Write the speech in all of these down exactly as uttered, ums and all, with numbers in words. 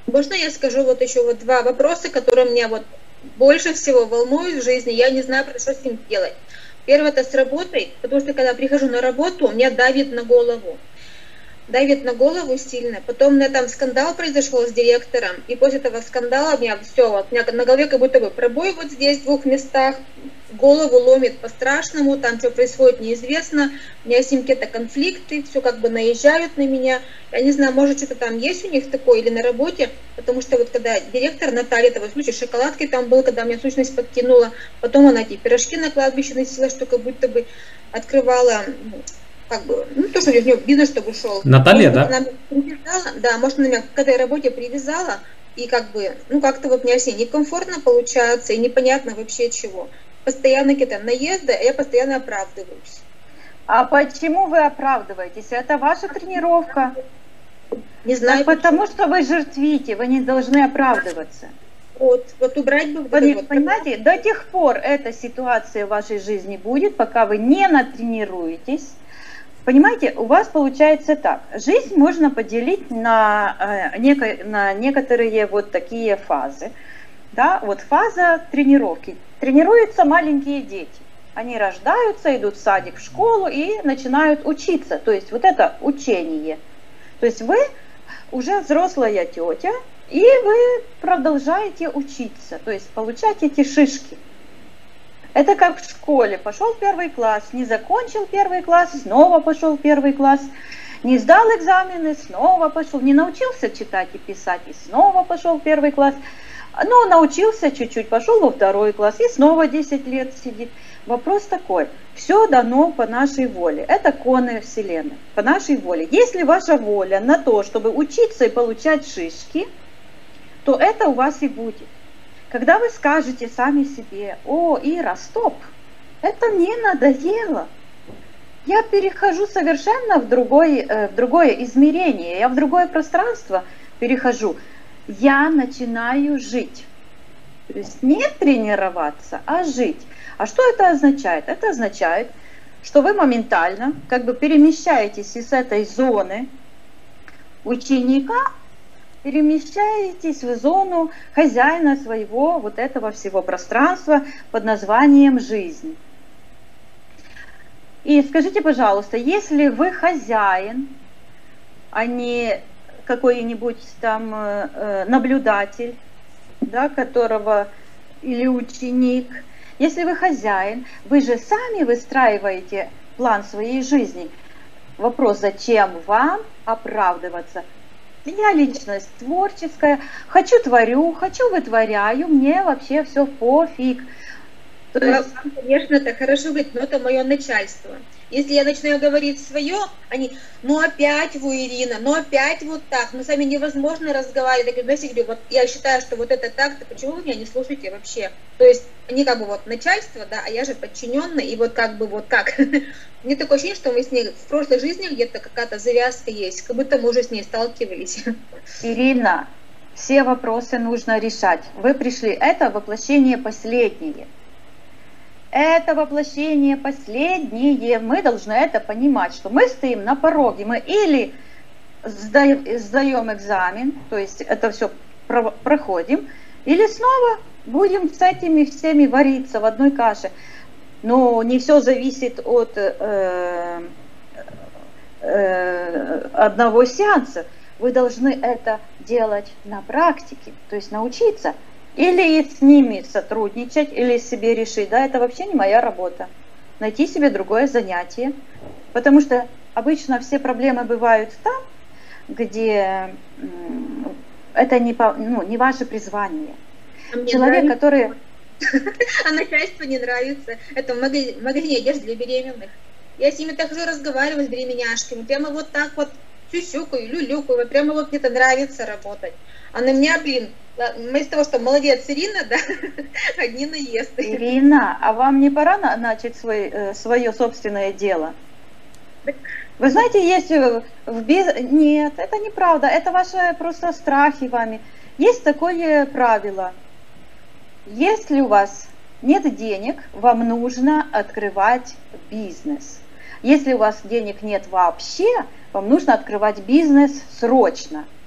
Можно я скажу вот еще вот два вопроса, которые меня вот больше всего волнуют в жизни, я не знаю, что с ним делать. Первое, это с работой, потому что когда прихожу на работу, у меня давит на голову. Давит на голову сильно. Потом у меня там скандал произошел с директором, и после этого скандала у меня все, вот, у меня на голове как будто бы пробой вот здесь, в двух местах, голову ломит по-страшному, там что происходит неизвестно, у меня с ним какие-то конфликты, все как бы наезжают на меня. Я не знаю, может что-то там есть у них такое или на работе, потому что вот когда директор Наталья, это вот случай шоколадки там был, когда меня сущность подкинула, потом она эти пирожки на кладбище носила, что как будто бы открывала, как бы, ну, то, что у нее бизнес, чтобы ушел. Наталья, может, да? Она привязала, да, может, она меня к этой работе привязала, и как бы, ну, как-то вот мне все некомфортно получается, и непонятно вообще чего. Постоянно какие-то наезды, а я постоянно оправдываюсь. А почему вы оправдываетесь? Это ваша тренировка. Не знаю. Так потому что вы жертвите, вы не должны оправдываться. Вот, вот убрать бы... Вы, вот, понимаете, до тех пор эта ситуация в вашей жизни будет, пока вы не натренируетесь. Понимаете, у вас получается так. Жизнь можно поделить на, э, неко, на некоторые вот такие фазы. Да? Вот фаза тренировки. Тренируются маленькие дети. Они рождаются, идут в садик, в школу и начинают учиться. То есть вот это учение. То есть вы уже взрослая тетя, и вы продолжаете учиться. То есть получать эти шишки. Это как в школе. Пошел первый класс, не закончил первый класс, снова пошел первый класс. Не сдал экзамены, снова пошел. Не научился читать и писать, и снова пошел первый класс. Ну, научился чуть-чуть, пошел во второй класс, и снова десять лет сидит. Вопрос такой. Все дано по нашей воле. Это коны Вселенной. По нашей воле. Если ваша воля на то, чтобы учиться и получать шишки, то это у вас и будет. Когда вы скажете сами себе: о, Ира, стоп, это мне надоело, я перехожу совершенно в, другой, в другое измерение, я в другое пространство перехожу, я начинаю жить. То есть не тренироваться, а жить. А что это означает? Это означает, что вы моментально как бы перемещаетесь из этой зоны ученика, перемещаетесь в зону хозяина своего вот этого всего пространства под названием жизнь. И скажите, пожалуйста, если вы хозяин, а не какой-нибудь там э, наблюдатель, да, которого или ученик, если вы хозяин, вы же сами выстраиваете план своей жизни. Вопрос: зачем вам оправдываться? Я личность творческая, хочу творю, хочу вытворяю, мне вообще все пофиг. То есть... Конечно, это хорошо говорить, но это мое начальство. Если я начинаю говорить свое, они: ну опять вы, Ирина, ну опять вот так, ну с вами невозможно разговаривать. Я говорю, вот я считаю, что вот это так, то почему вы меня не слушаете вообще? То есть они как бы вот начальство, да, а я же подчиненный, и вот как бы вот как. Мне такое ощущение, что мы с ней в прошлой жизни где-то какая-то завязка есть, как будто мы уже с ней сталкивались. Ирина, все вопросы нужно решать. Вы пришли, это воплощение последнее. Это воплощение последнее. Мы должны это понимать, что мы стоим на пороге. Мы или сдаем, сдаем экзамен, то есть это все про, проходим, или снова будем с этими всеми вариться в одной каше. Но не все зависит от э, э, одного сеанса. Вы должны это делать на практике, то есть научиться. Или с ними сотрудничать, или себе решить, да, это вообще не моя работа. Найти себе другое занятие. Потому что обычно все проблемы бывают там, где это не, ну, не ваше призвание. А человек, нравится. Который... А начальству не нравится. Это в магазине одежды для беременных. Я с ними так же разговариваю, с беременяшками. Прямо вот так вот сюсюкаю, люлюкаю. Прямо вот мне-то нравится работать. А на меня, блин, вместо того, что молодец Ирина, да, одни наезды. Ирина, а вам не пора начать свой, свое собственное дело? Вы знаете, есть в без... Нет, это неправда, это ваши просто страхи вами. Есть такое правило. Если у вас нет денег, вам нужно открывать бизнес. Если у вас денег нет вообще, вам нужно открывать бизнес срочно.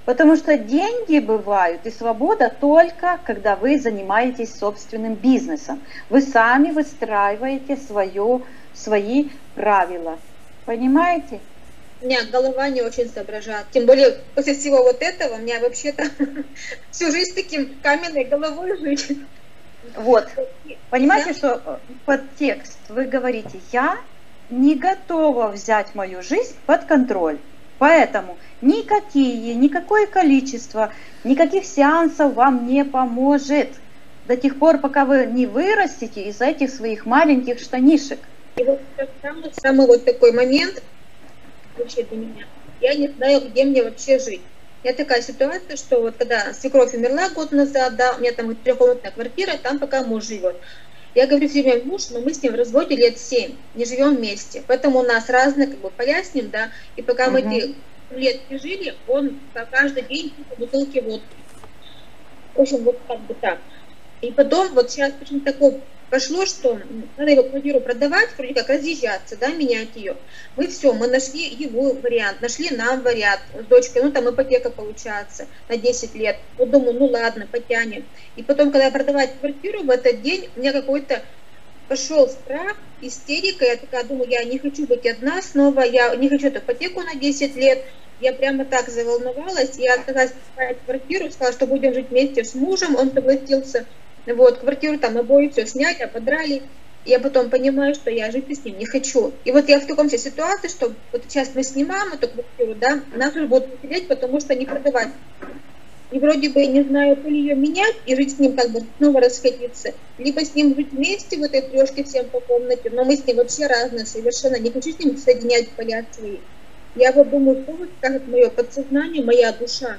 Потому что деньги бывают и свобода только, когда вы занимаетесь собственным бизнесом. Вы сами выстраиваете свое, свои правила. Понимаете? У меня голова не очень соображает. Тем более после всего вот этого у меня вообще-то всю жизнь таким каменной головой жить. Вот. Понимаете, что подтекст? Вы говорите, я не готова взять мою жизнь под контроль. Поэтому никакие, никакое количество, никаких сеансов вам не поможет до тех пор, пока вы не вырастете из этих своих маленьких штанишек. И вот самый, самый вот такой момент вообще для меня. Я не знаю, где мне вообще жить. У меня такая ситуация, что вот когда свекровь умерла год назад, да, у меня там трехкомнатная квартира, там пока муж живет. Я говорю все время муж, но мы с ним в разводе лет семь, не живем вместе. Поэтому у нас разные как бы поля с ним, да. И пока мы эти лет не жили, он каждый день по бутылке водки. В общем, вот как бы так. И потом вот сейчас почему-то такое пошло, что надо его квартиру продавать, вроде как разъезжаться, да, менять ее. Мы все, мы нашли его вариант, нашли нам вариант с дочкой, ну там ипотека получается на десять лет. Вот думаю, ну ладно, потянем. И потом, когда продавать квартиру в этот день, у меня какой-то пошел страх, истерика, я такая думаю, я не хочу быть одна снова, я не хочу эту ипотеку на десять лет. Я прямо так заволновалась, я отказалась покупать квартиру, сказала, что будем жить вместе с мужем, он согласился. Вот, квартиру там обои все снять, ободрали. Я потом понимаю, что я жить с ним не хочу. И вот я в таком же ситуации, что вот сейчас мы снимаем эту квартиру, да, нас уже будут потерять, потому что не продавать. И вроде бы не знаю, то ли ее менять и жить с ним как бы снова расходиться, либо с ним жить вместе в этой трешке всем по комнате, но мы с ним вообще разные совершенно, не хочу с ним соединять поля свои. Я вот думаю, что вот скажет мое подсознание, моя душа.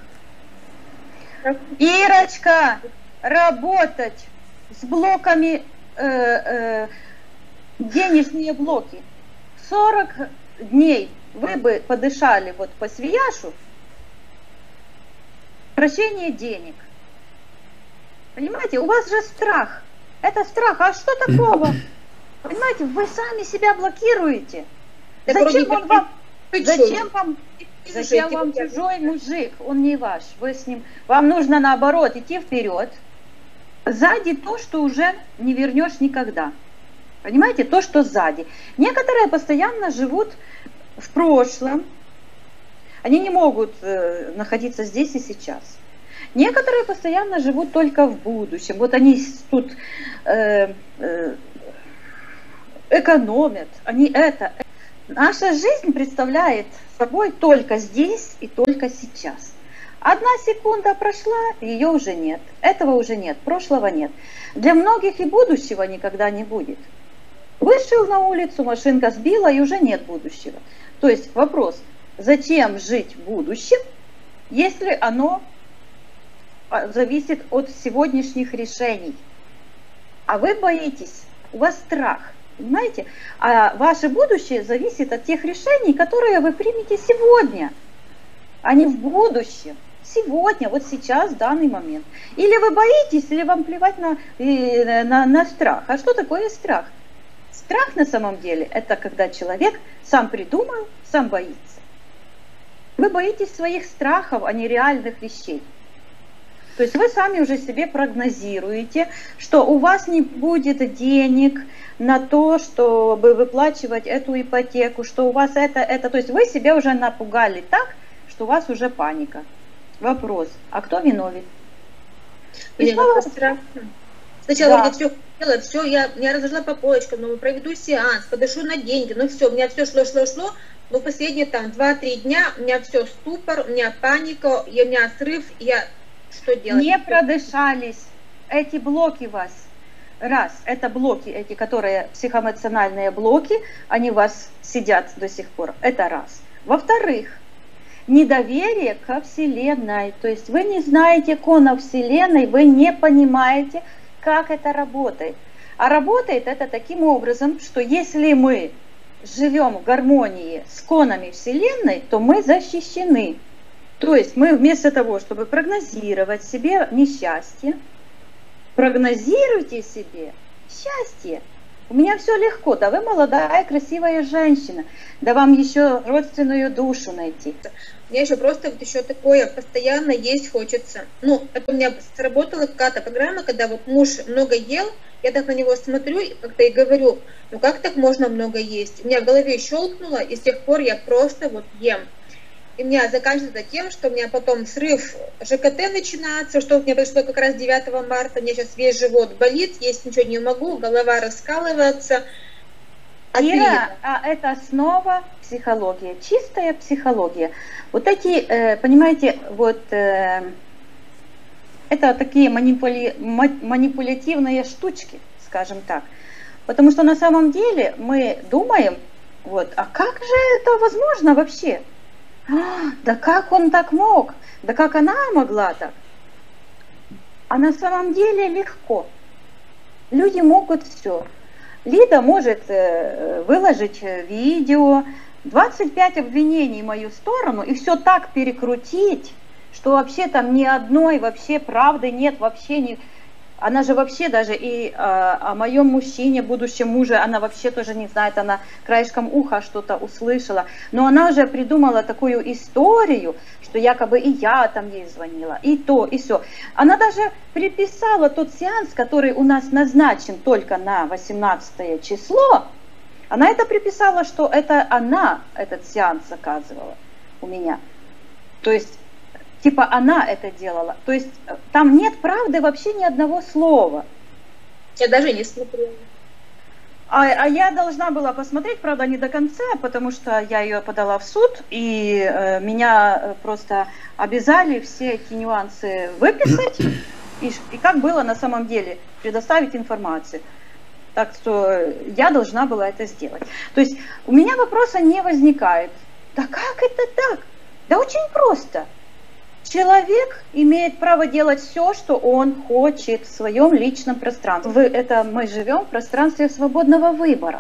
Ирочка, работать с блоками, э, э, денежные блоки. сорок дней вы бы подышали вот по свияшу, прощение денег. Понимаете, у вас же страх. Это страх. А что такого? Понимаете, вы сами себя блокируете. Зачем он вам? Зачем вам? Зачем вам чужой мужик? Он не ваш. Вы с ним. Вам нужно наоборот идти вперед. Сзади то, что уже не вернешь никогда. Понимаете, то, что сзади. Некоторые постоянно живут в прошлом. Они не могут э, находиться здесь и сейчас. Некоторые постоянно живут только в будущем. Вот они тут э, э, экономят. Они это. Наша жизнь представляет собой только здесь и только сейчас. Одна секунда прошла, ее уже нет. Этого уже нет, прошлого нет. Для многих и будущего никогда не будет. Вышел на улицу, машинка сбила, и уже нет будущего. То есть вопрос, зачем жить в будущем, если оно зависит от сегодняшних решений? А вы боитесь, у вас страх, понимаете? А ваше будущее зависит от тех решений, которые вы примете сегодня, а не в будущем. Сегодня, вот сейчас, в данный момент. Или вы боитесь, или вам плевать на, на, на страх. А что такое страх? Страх на самом деле, это когда человек сам придумал, сам боится. Вы боитесь своих страхов, а не реальных вещей. То есть вы сами уже себе прогнозируете, что у вас не будет денег на то, чтобы выплачивать эту ипотеку, что у вас это, это. То есть вы себя уже напугали так, что у вас уже паника. Вопрос, а кто виновен? Мне снова... страшно. Сначала да. Я все хотела, все, я, я разложила по полочкам, но проведу сеанс, подышу на деньги, ну все, у меня все шло, шло, шло, но последние там два-три дня у меня все ступор, у меня паника, и у меня срыв, и я что делать? Не продышались, эти блоки вас, раз, это блоки эти, которые психоэмоциональные блоки, они у вас сидят до сих пор, это раз. Во-вторых, недоверие ко Вселенной, то есть вы не знаете конов Вселенной, вы не понимаете, как это работает. А работает это таким образом, что если мы живем в гармонии с конами Вселенной, то мы защищены. То есть мы вместо того, чтобы прогнозировать себе несчастье, прогнозируйте себе счастье. У меня все легко, да вы молодая, красивая женщина, да вам еще родственную душу найти. У меня еще просто вот еще такое, постоянно есть хочется. Ну, это у меня сработала какая-то программа, когда вот муж много ел, я так на него смотрю и как-то и говорю, ну как так можно много есть? У меня в голове щелкнуло, и с тех пор я просто вот ем. И у меня заканчивается тем, что у меня потом срыв ЖКТ начинается, что у меня произошло как раз девятого марта, у меня сейчас весь живот болит, есть ничего не могу, голова раскалывается. Ира, а это основа психологии, чистая психология. Вот эти, э, понимаете, вот э, это такие манипули, манипулятивные штучки, скажем так. Потому что на самом деле мы думаем, вот, а как же это возможно вообще? А, да как он так мог? Да как она могла так? А на самом деле легко. Люди могут все. Лида может э, выложить видео, двадцать пять обвинений в мою сторону и все так перекрутить, что вообще там ни одной вообще правды нет, вообще не... Она же вообще даже и э, о моем мужчине, будущем муже, она вообще тоже не знает, она краешком уха что-то услышала. Но она уже придумала такую историю, что якобы и я там ей звонила, и то, и все. Она даже приписала тот сеанс, который у нас назначен только на восемнадцатое число. Она это приписала, что это она этот сеанс заказывала у меня. То есть... Типа она это делала. То есть там нет правды вообще ни одного слова. Я даже не смотрела. А, а я должна была посмотреть, правда, не до конца, потому что я ее подала в суд, и э, меня просто обязали все эти нюансы выписать, и, и как было на самом деле, предоставить информацию. Так что я должна была это сделать. То есть у меня вопроса не возникает. Да как это так? Да очень просто. Человек имеет право делать все, что он хочет в своем личном пространстве. Вы, это мы живем в пространстве свободного выбора.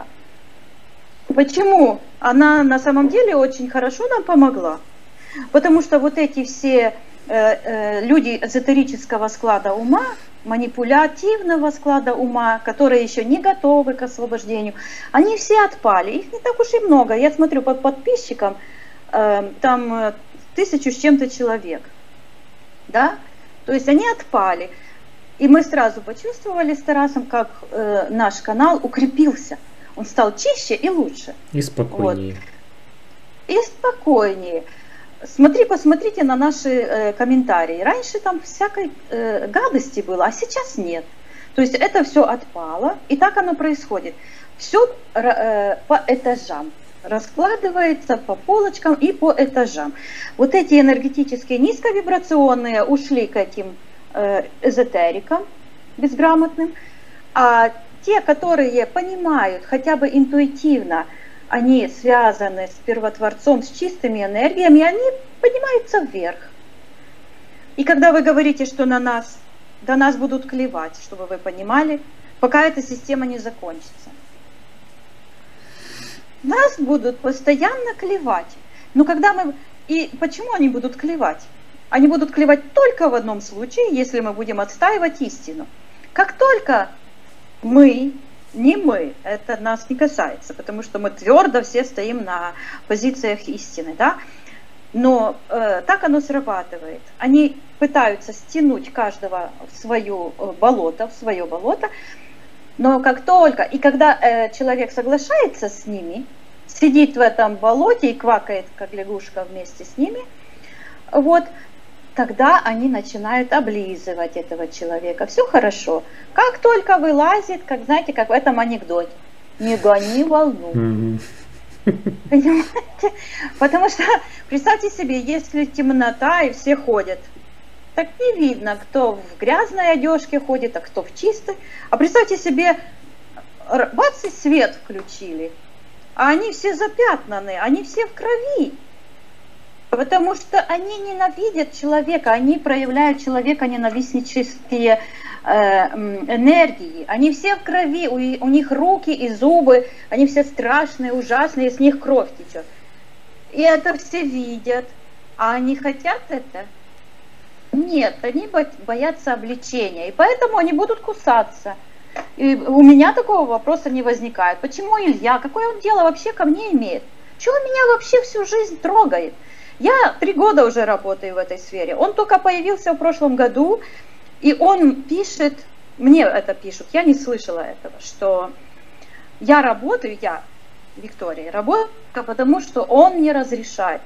Почему? Она на самом деле очень хорошо нам помогла. Потому что вот эти все э, э, люди эзотерического склада ума, манипулятивного склада ума, которые еще не готовы к освобождению, они все отпали. Их не так уж и много. Я смотрю по подписчикам, э, там тысячу с чем-то человек. Да? То есть они отпали. И мы сразу почувствовали с Тарасом, как э, наш канал укрепился. Он стал чище и лучше. И спокойнее. Вот. И спокойнее. Смотри, посмотрите на наши э, комментарии. Раньше там всякой э, гадости было, а сейчас нет. То есть это все отпало, и так оно происходит. Все э, по этажам. Раскладывается по полочкам и по этажам. Вот эти энергетические низковибрационные ушли к этим э, эзотерикам безграмотным, а те, которые понимают хотя бы интуитивно, они связаны с первотворцом, с чистыми энергиями, они поднимаются вверх. И когда вы говорите, что на нас, до нас будут клевать, чтобы вы понимали, пока эта система не закончится. Нас будут постоянно клевать. Но когда мы... И почему они будут клевать? Они будут клевать только в одном случае, если мы будем отстаивать истину. Как только мы, не мы, это нас не касается, потому что мы твердо все стоим на позициях истины, да? Но э, так оно срабатывает. Они пытаются стянуть каждого в свое болото, в свое болото, но как только, и когда э, человек соглашается с ними, сидит в этом болоте и квакает, как лягушка вместе с ними, вот, тогда они начинают облизывать этого человека. Все хорошо. Как только вылазит, как знаете, как в этом анекдоте, не гони волну. Понимаете? Потому что, представьте себе, если темнота и все ходят, так не видно, кто в грязной одежке ходит, а кто в чистой. А представьте себе, бац, и свет включили, а они все запятнаны, они все в крови. Потому что они ненавидят человека, они проявляют человека ненавистнические э, энергии. Они все в крови, у, у них руки и зубы, они все страшные, ужасные, с них кровь течет. И это все видят. А они хотят это? Нет, они боятся обличения, и поэтому они будут кусаться. И у меня такого вопроса не возникает. Почему Илья? Какое он дело вообще ко мне имеет? Чего он меня вообще всю жизнь трогает? Я три года уже работаю в этой сфере. Он только появился в прошлом году, и он пишет, мне это пишут, я не слышала этого, что я работаю, я, Виктория, работаю, потому что он не разрешает.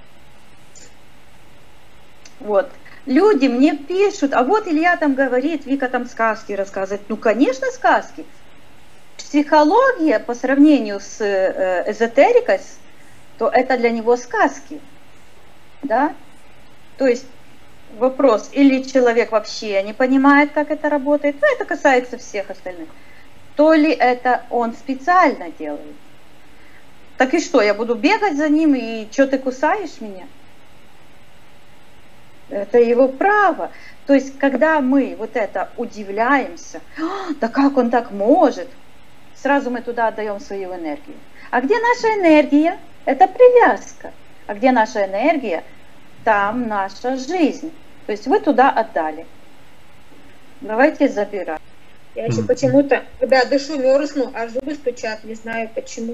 Вот. Люди мне пишут, а вот Илья там говорит, Вика там сказки рассказывает. Ну, конечно, сказки. Психология по сравнению с эзотерикой, то это для него сказки. Да? То есть вопрос, или человек вообще не понимает, как это работает, ну, это касается всех остальных, то ли это он специально делает. Так и что, я буду бегать за ним, и что ты кусаешь меня? Это его право. То есть, когда мы вот это удивляемся, да как он так может, сразу мы туда отдаем свою энергию. А где наша энергия? Это привязка. А где наша энергия? Там наша жизнь. То есть вы туда отдали. Давайте забирать. Я еще почему-то, когда дышу, мерзну, а зубы стучат, не знаю почему.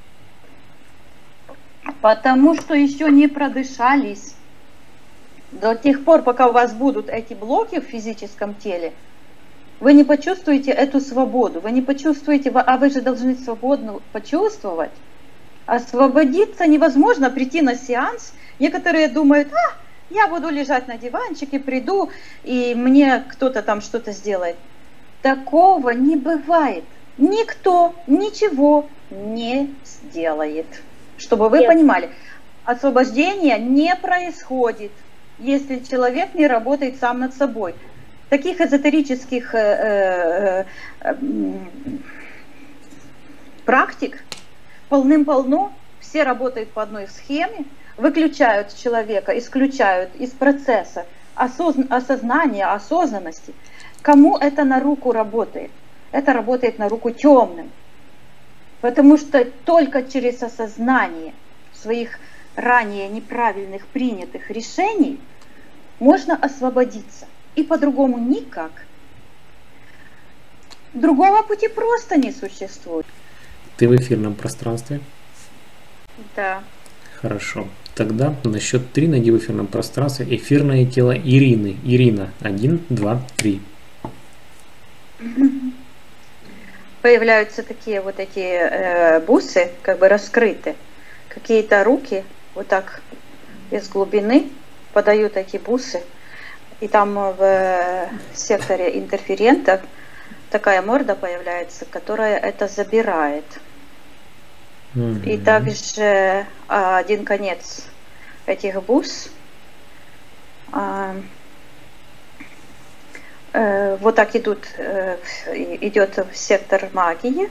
Потому что еще не продышались. До тех пор, пока у вас будут эти блоки в физическом теле, вы не почувствуете эту свободу, вы не почувствуете, а вы же должны свободно почувствовать. Освободиться невозможно, прийти на сеанс. Некоторые думают, а, я буду лежать на диванчике, приду, и мне кто-то там что-то сделает. Такого не бывает. Никто ничего не сделает. Чтобы вы Нет. понимали, освобождение не происходит, если человек не работает сам над собой. Таких эзотерических э, э, э, практик полным-полно, все работают по одной схеме, выключают человека, исключают из процесса осозн- осознания, осознанности. Кому это на руку работает? Это работает на руку темным. Потому что только через осознание своих ранее неправильных принятых решений можно освободиться. И по-другому никак. Другого пути просто не существует. Ты в эфирном пространстве? Да. Хорошо. Тогда на счет три найди в эфирном пространстве эфирное тело Ирины. Ирина. Один, два, три. Появляются такие вот эти э, бусы, как бы раскрыты. Какие-то руки вот так из глубины подают эти бусы. И там в э, секторе интерферентов такая морда появляется, которая это забирает. Mm-hmm. И также а, один конец этих бус а, э, вот так идут, э, идет в сектор магии.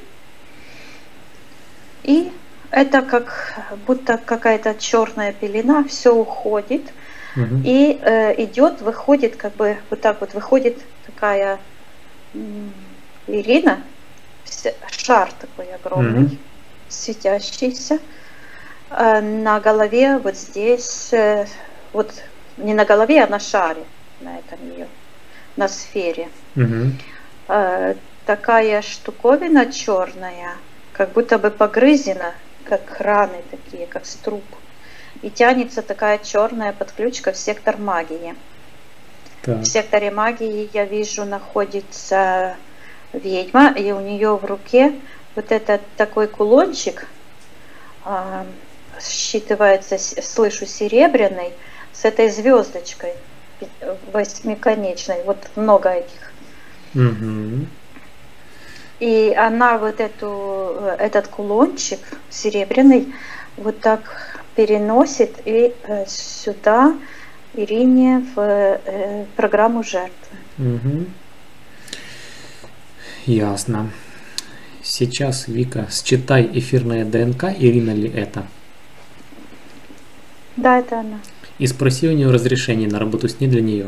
И это как будто какая-то черная пелена, все уходит. Mm-hmm. И э, идет, выходит, как бы вот так вот выходит такая м, Ирина, шар такой огромный, mm-hmm. светящийся, э, на голове вот здесь, э, вот не на голове, а на шаре, на этом ее, на сфере. Mm-hmm. э, такая штуковина черная, как будто бы погрызена, как раны такие, как струп. И тянется такая черная подключка в сектор магии. Так. В секторе магии, я вижу, находится ведьма, и у нее в руке вот этот такой кулончик, э, считывается, слышу, серебряный, с этой звездочкой восьмиконечной, вот много этих. Угу. И она вот эту, этот кулончик серебряный вот так переносит и э, сюда Ирине в э, программу жертвы. Угу. Ясно. Сейчас, Вика, считай эфирная ДНК, Ирина ли это? Да, это она. И спроси у нее разрешение на работу с ней для нее.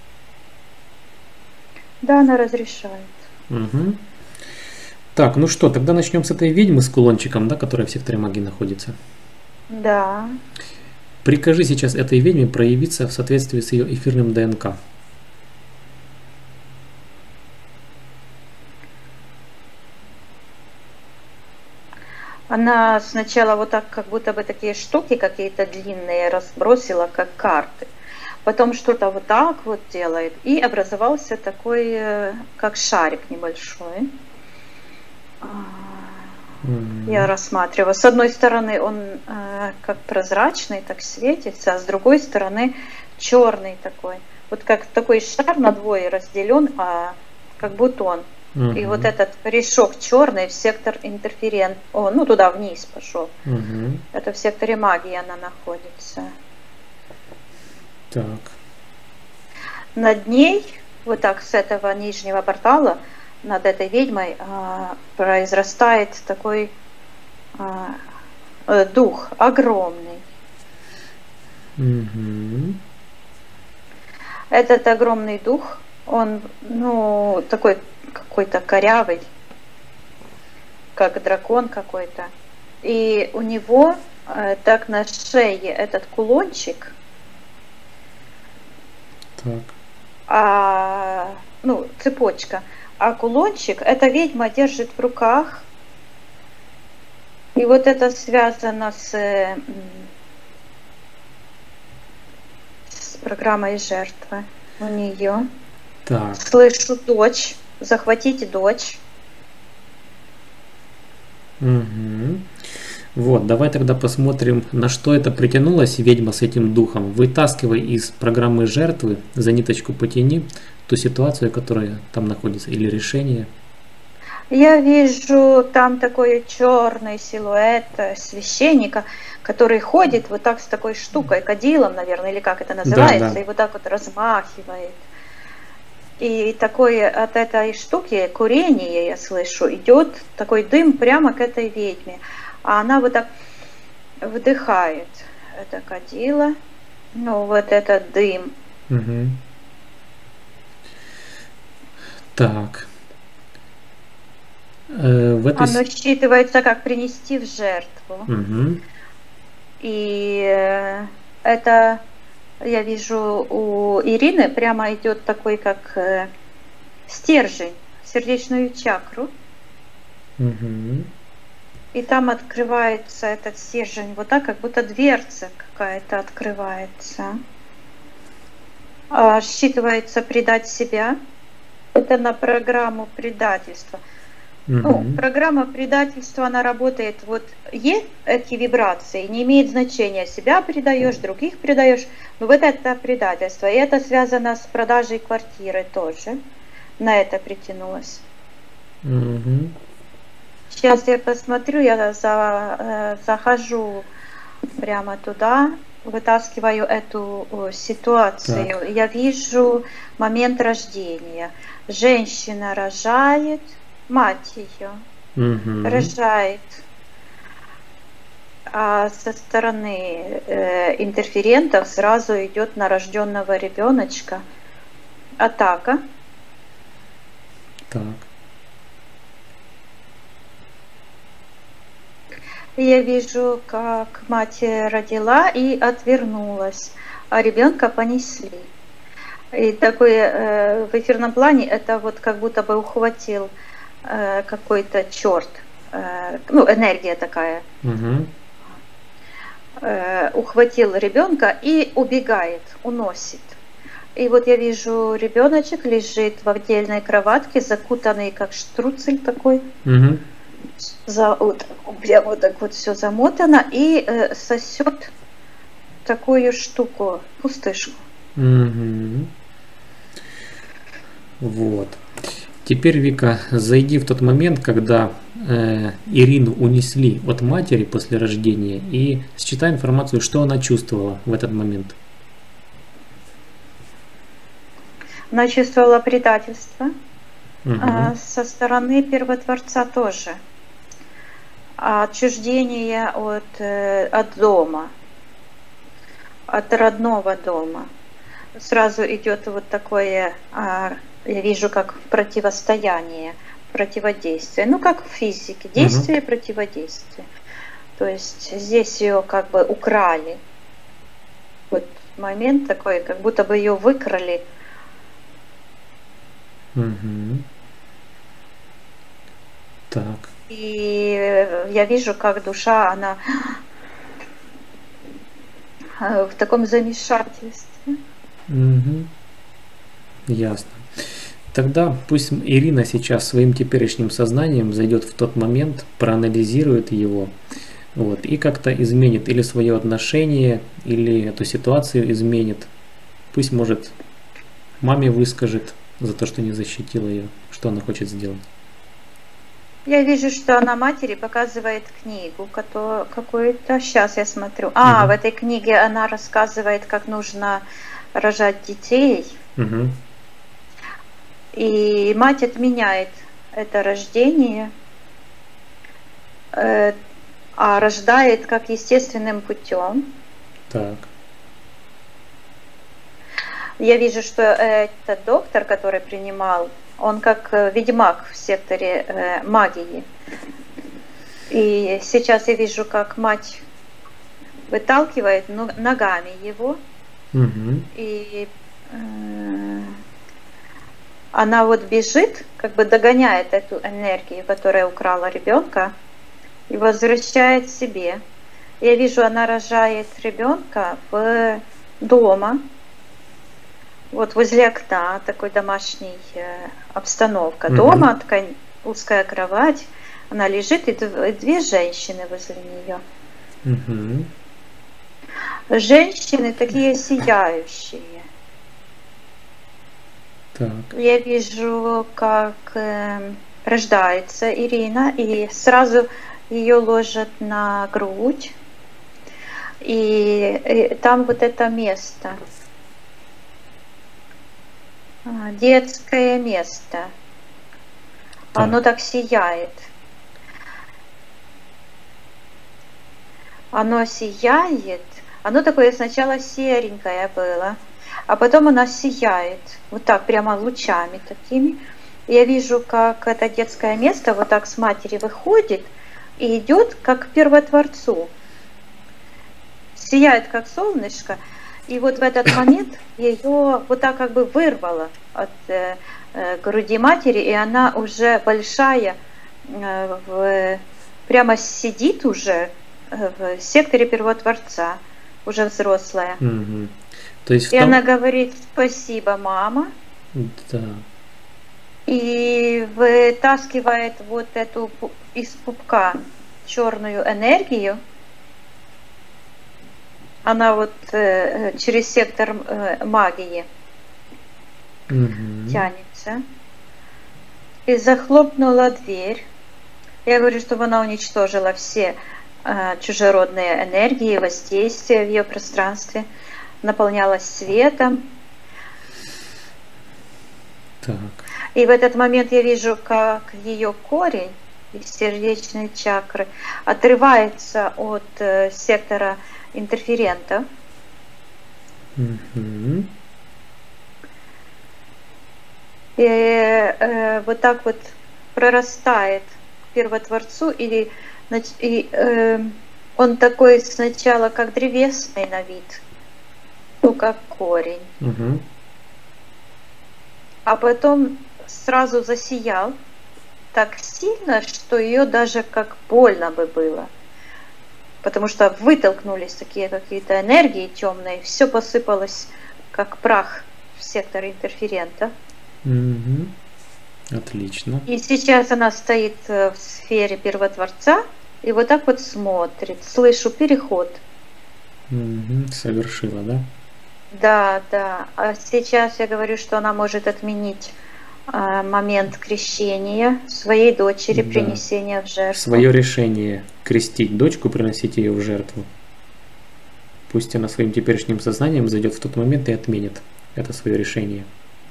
Да, она разрешает. Угу. Так, ну что, тогда начнем с этой ведьмы с кулончиком, да, которая в секторе магии находится. Да. Прикажи сейчас этой ведьме проявиться в соответствии с ее эфирным ДНК. Она сначала вот так, как будто бы такие штуки какие-то длинные разбросила, как карты. Потом что-то вот так вот делает. И образовался такой, как шарик небольшой. Mm-hmm. Я рассматриваю. С одной стороны он э, как прозрачный, так светится, а с другой стороны черный такой. Вот как такой шар на двое разделен, а как бутон. Mm-hmm. И вот этот корешок черный в сектор интерферент, о, ну туда вниз пошел. Mm-hmm. Это в секторе магии она находится. Так. Над ней, вот так с этого нижнего портала, над этой ведьмой а, произрастает такой а, дух огромный. Mm-hmm. Этот огромный дух, он, ну, такой какой-то корявый, как дракон какой-то. И у него а, так на шее этот кулончик. Так. А, ну, цепочка. А кулончик эта ведьма держит в руках. И вот это связано с, с программой жертвы у нее. Так. Слышу дочь. Захватите дочь. Угу. Вот, давай тогда посмотрим, на что это притянулась ведьма с этим духом. Вытаскивай из программы жертвы, за ниточку потяни ту ситуацию, которая там находится, или решение. Я вижу там такой черный силуэт священника, который ходит вот так с такой штукой, кадилом, наверное, или как это называется, да, да. И вот так вот размахивает. И такое от этой штуки курение, я слышу, идет такой дым прямо к этой ведьме. А она вот так вдыхает это кадило, ну вот этот дым. Угу. Так. Э, в этой... Оно считывается как принести в жертву. Угу. И это, я вижу, у Ирины прямо идет такой как стержень, сердечную чакру. Угу. И там открывается этот стержень, вот так, как будто дверца какая-то открывается. А, считывается предать себя. Это на программу предательства. Угу. Ну, программа предательства, она работает, вот есть эти вибрации, не имеет значения, себя предаешь, других предаешь, но вот это предательство. И это связано с продажей квартиры тоже. На это притянулось. Угу. Сейчас я посмотрю, я за, э, захожу прямо туда, вытаскиваю эту э, ситуацию. Так. Я вижу момент рождения. Женщина рожает, мать ее угу. рожает. А со стороны э, интерферентов сразу идет на рожденного ребеночка атака. Так. Я вижу, как мать родила и отвернулась, а ребенка понесли. И такое э, в эфирном плане это вот как будто бы ухватил э, какой-то черт, э, ну энергия такая, угу. э, ухватил ребенка и убегает, уносит. И вот я вижу, ребеночек лежит в отдельной кроватке, закутанный как штруцель такой. Угу. За, вот, прям вот так вот все замотано и э, сосет такую штуку, пустышку. Угу. Вот. Теперь, Вика, зайди в тот момент, когда э, Ирину унесли от матери после рождения, и считай информацию, что она чувствовала в этот момент. Она чувствовала предательство, угу. а, со стороны Первотворца тоже. Отчуждение от, э, от дома, от родного дома. Сразу идет вот такое, а, я вижу, как противостояние, противодействие. Ну, как в физике, действие и угу. противодействие. То есть здесь ее как бы украли. Вот момент такой, как будто бы ее выкрали. Угу. Так. И я вижу, как душа, она в таком замешательстве. Угу. Ясно. Тогда пусть Ирина сейчас своим теперешним сознанием зайдет в тот момент, проанализирует его, вот, и как-то изменит или свое отношение, или эту ситуацию изменит. Пусть, может, маме выскажет за то, что не защитила ее, что она хочет сделать. Я вижу, что она матери показывает книгу какую-то. Сейчас я смотрю. А, угу. В этой книге она рассказывает, как нужно рожать детей. Угу. И мать отменяет это рождение, э, а рождает как естественным путем. Так. Я вижу, что этот доктор, который принимал, он как ведьмак в секторе э, магии. И сейчас я вижу, как мать выталкивает ногами его. Угу. И э, она вот бежит, как бы догоняет эту энергию, которая украла ребенка, и возвращает себе. Я вижу, она рожает ребенка в дома, вот возле окна, такой домашней э, обстановка. Угу. Дома, ткань, узкая кровать, она лежит, и две женщины возле нее. Угу. Женщины такие сияющие. Так. Я вижу, как э, рождается Ирина, и сразу ее ложат на грудь. И, и там вот это место, детское место, так. Оно так сияет. Оно сияет, оно такое сначала серенькое было, а потом она сияет, вот так, прямо лучами такими. Я вижу, как это детское место вот так с матери выходит и идет как к первотворцу. Сияет, как солнышко. И вот в этот момент ее вот так как бы вырвало от э, э, груди матери, и она уже большая, э, в, прямо сидит уже в секторе первотворца, уже взрослая. Угу. То есть и том... она говорит: спасибо, мама. Да. И вытаскивает вот эту из пупка черную энергию. Она вот э, через сектор э, магии угу. тянется. И захлопнула дверь. Я говорю, чтобы она уничтожила все э, чужеродные энергии, воздействия в ее пространстве, наполнялась светом. Так. И в этот момент я вижу, как ее корень из сердечной чакры отрывается от э, сектора интерферента. Угу. И э, вот так вот прорастает к первотворцу, и, и э, он такой сначала как древесный на вид, ну как корень, Угу. а потом сразу засиял так сильно, что ее даже как больно бы было. Потому что вытолкнулись такие какие-то энергии темные, все посыпалось как прах в сектор интерферента. Угу. Отлично. И сейчас она стоит в сфере первотворца и вот так вот смотрит. Слышу переход. Угу. Совершила, да? Да, да. А сейчас я говорю, что она может отменить а, момент крещения своей дочери, да. принесения в жертву. Свое решение крестить дочку, приносить ее в жертву. Пусть она своим теперешним сознанием зайдет в тот момент и отменит это свое решение.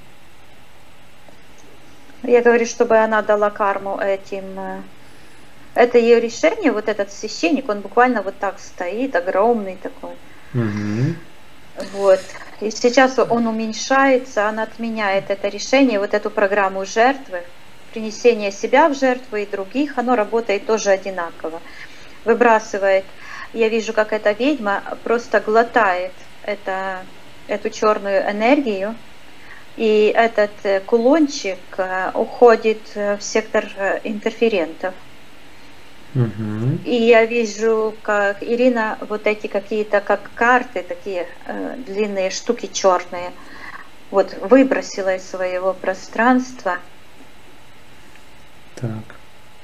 Я говорю, чтобы она дала карму этим. Это ее решение, вот этот священник, он буквально вот так стоит, огромный такой. Угу. Вот. И сейчас он уменьшается, она отменяет это решение, вот эту программу жертвы, принесение себя в жертву и других, оно работает тоже одинаково. Выбрасывает. Я вижу, как эта ведьма просто глотает это, эту черную энергию, И этот э, кулончик э, уходит э, в сектор э, интерферентов. Угу. И я вижу, как Ирина вот эти какие-то как карты, такие э, длинные штуки черные, вот выбросила из своего пространства. Так.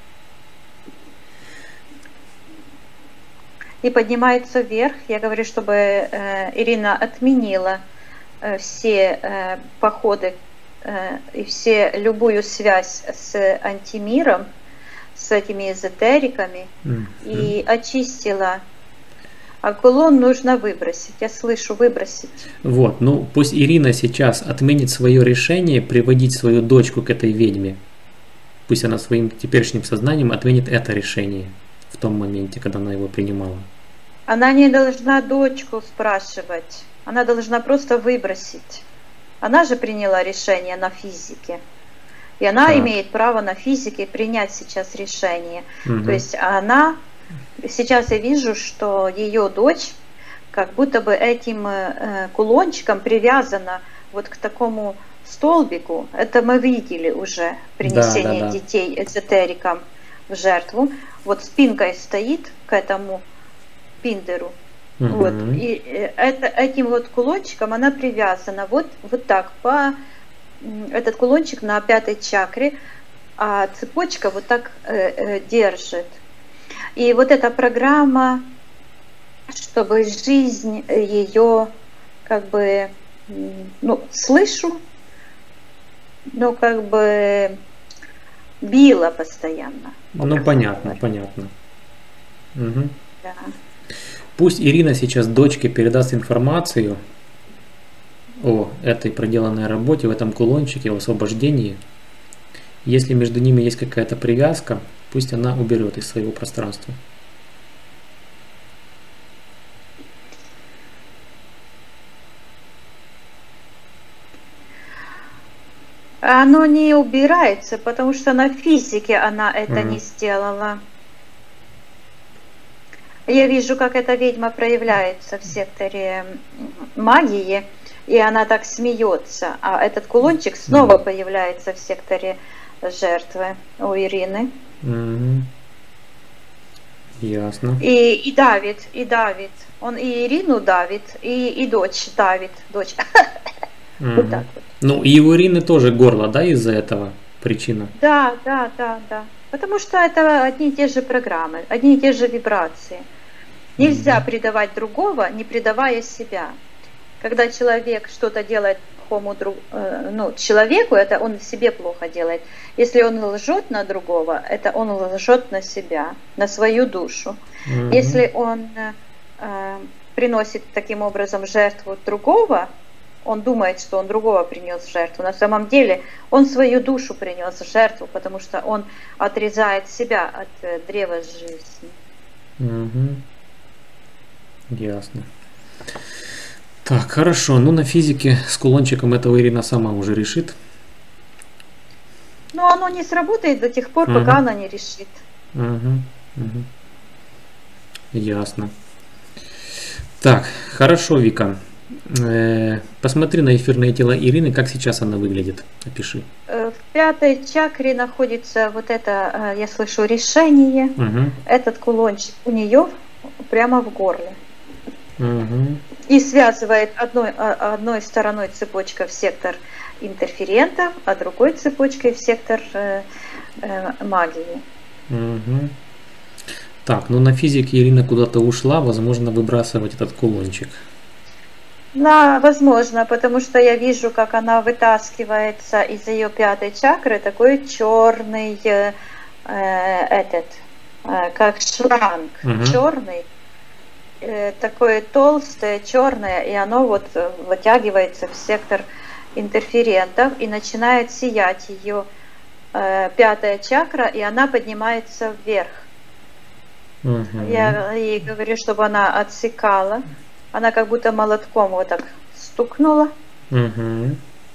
И поднимается вверх. Я говорю, чтобы э, Ирина отменила э, все э, походы э, и все, любую связь с антимиром, с этими эзотериками, Mm-hmm. и очистила. А кулон нужно выбросить. Я слышу выбросить. Вот, ну пусть Ирина сейчас отменит свое решение приводить свою дочку к этой ведьме. Пусть она своим теперешним сознанием отменит это решение в том моменте, когда она его принимала. Она не должна дочку спрашивать. Она должна просто выбросить. Она же приняла решение на физике. И она Так. имеет право на физике принять сейчас решение. Угу. То есть она... Сейчас я вижу, что ее дочь как будто бы этим э, кулончиком привязана вот к такому столбику. Это мы видели уже принесение Да, да, да. детей эзотерикам в жертву. Вот спинкой стоит к этому пиндеру. Угу. Вот. И э, это, этим вот кулончиком она привязана. Вот, вот так. По, этот кулончик на пятой чакре, а цепочка вот так э, э, держит. И вот эта программа, чтобы жизнь ее, как бы, ну, слышу, но как бы била постоянно. Ну, понятно, говоря. понятно. Угу. Да. Пусть Ирина сейчас дочке передаст информацию о этой проделанной работе, в этом кулончике, в освобождении. Если между ними есть какая-то привязка, пусть она уберет из своего пространства. Оно не убирается, потому что на физике она это mm. не сделала. Я вижу, как эта ведьма проявляется в секторе магии, и она так смеется, а этот кулончик снова mm. появляется в секторе жертвы у Ирины. Mm-hmm. Ясно. И, и давит, и давит. Он и Ирину давит, и, и дочь давит. Дочь. Mm-hmm. Вот так вот. Ну и у Ирины тоже горло, да, из-за этого причина? Да, да, да, да. Потому что это одни и те же программы, одни и те же вибрации. Нельзя mm-hmm. предавать другого, не предавая себя. Когда человек что-то делает Друг, ну, человеку, это он себе плохо делает. Если он лжет на другого, это он лжет на себя, на свою душу. Mm-hmm. Если он э, приносит таким образом жертву другого, он думает, что он другого принес в жертву. На самом деле он свою душу принес в жертву, потому что он отрезает себя от э, древа жизни. Mm-hmm. Ясно. Так, хорошо. Ну, на физике с кулончиком этого Ирина сама уже решит. Но оно не сработает до тех пор, Угу. пока она не решит. Угу. Угу. Ясно. Так, хорошо, Вика. Э-э- посмотри на эфирное тело Ирины, как сейчас она выглядит. Опиши. В пятой чакре находится вот это, я слышу, решение. Угу. Этот кулончик у нее прямо в горле. Угу. И связывает одной, одной стороной цепочка в сектор интерферентов, а другой цепочкой в сектор э, э, магии. Угу. Так, ну на физике Ирина куда-то ушла, возможно, выбрасывать этот кулончик. Да, возможно, потому что я вижу, как она вытаскивается из ее пятой чакры, такой черный э, этот, э, как шланг, угу. черный. Такое толстое, черное, и оно вот вытягивается в сектор интерферентов и начинает сиять ее э, пятая чакра, и она поднимается вверх. Uh-huh. Я ей говорю, чтобы она отсекала. Она как будто молотком вот так стукнула. Uh-huh.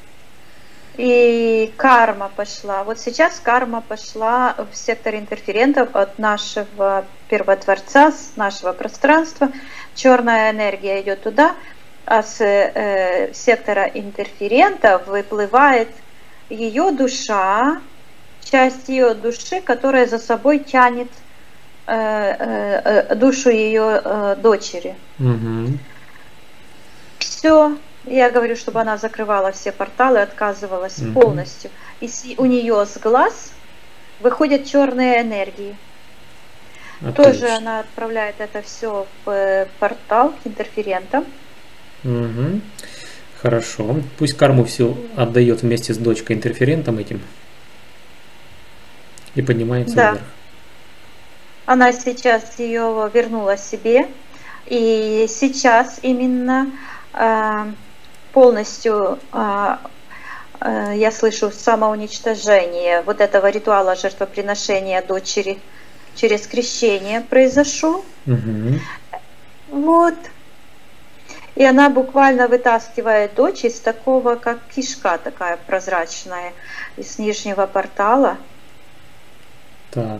И карма пошла. Вот сейчас карма пошла в сектор интерферентов от нашего первотворца, с нашего пространства. Черная энергия идет туда. а с э, сектора интерферента выплывает ее душа, часть ее души, которая за собой тянет э, э, душу ее э, дочери. Угу. Все, я говорю, чтобы она закрывала все порталы, отказывалась Угу. полностью. И с- у нее с глаз выходят черные энергии. Тоже Отлично. она отправляет это все в э, портал к интерферентам. Угу. Хорошо. Пусть карму всю отдает вместе с дочкой интерферентом этим и поднимается Да. вверх. Она сейчас ее вернула себе. И сейчас именно э, полностью э, э, я слышу самоуничтожение вот этого ритуала жертвоприношения дочери через крещение произошел. Угу. Вот. И она буквально вытаскивает дочь из такого, как кишка такая прозрачная, из нижнего портала. Так.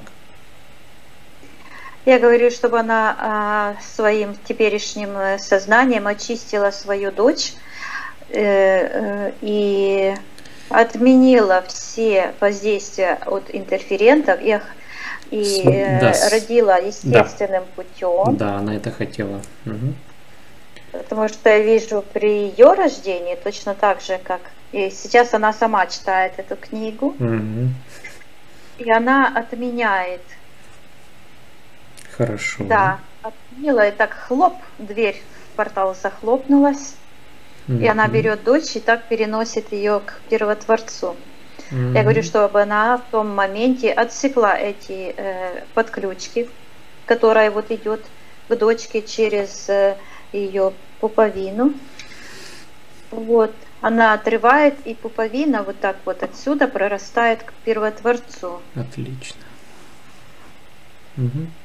Я говорю, чтобы она а, своим теперешним э, сознанием очистила свою дочь э, э, и отменила все воздействия от интерферентов и, и С- да, э, с- родила естественным путем. Да, она это хотела. Угу. Потому что я вижу при ее рождении точно так же, как и сейчас она сама читает эту книгу, Угу. и она отменяет. Хорошо. Да, отменила, и так хлоп, дверь в портал захлопнулась, и она Мгм. берет дочь и так переносит ее к Первотворцу. Мгм. Я говорю, чтобы она в том моменте отсекла эти э, подключки, которая вот идет к дочке через э, ее пуповину. Вот. Она отрывает, и пуповина вот так вот отсюда прорастает к Первотворцу. Отлично. Мгм.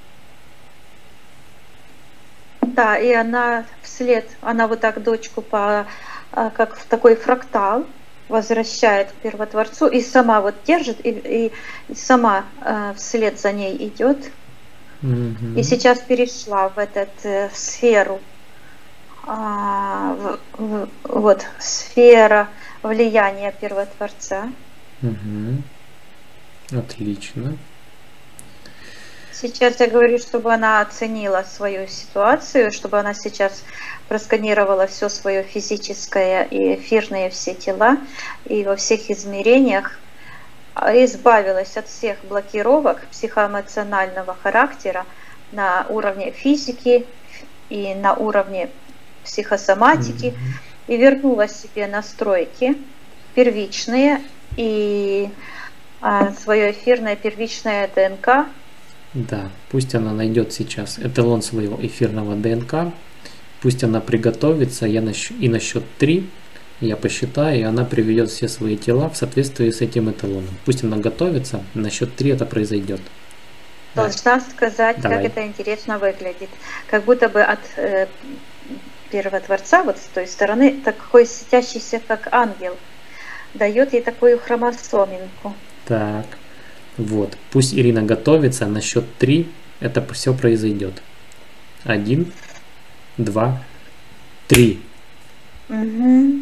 Да, и она вслед, она вот так дочку по, а, как в такой фрактал возвращает к Первотворцу и сама вот держит, и, и- и сама а, вслед за ней идет. Мгм. И сейчас перешла в эту сферу, а, в- в- вот, сфера влияния Первотворца. Мгм. Отлично. Сейчас я говорю, чтобы она оценила свою ситуацию, чтобы она сейчас просканировала все свое физическое и эфирные все тела и во всех измерениях, а, избавилась от всех блокировок психоэмоционального характера на уровне физики и на уровне психосоматики, Мгм. и вернула себе настройки первичные и свое эфирное первичное ДНК. Да, пусть она найдет сейчас эталон своего эфирного ДНК, пусть она приготовится, я на щ- и на счет три я посчитаю, и она приведет все свои тела в соответствии с этим эталоном. Пусть она готовится, на счет три это произойдет. Да. Должна сказать, Давай. как это интересно выглядит. Как будто бы от э, Первотворца, вот с той стороны, такой светящийся, как ангел, дает ей такую хромосоминку. Так, вот, пусть Ирина готовится, на счет три это все произойдет. Один, два, три. Мгм.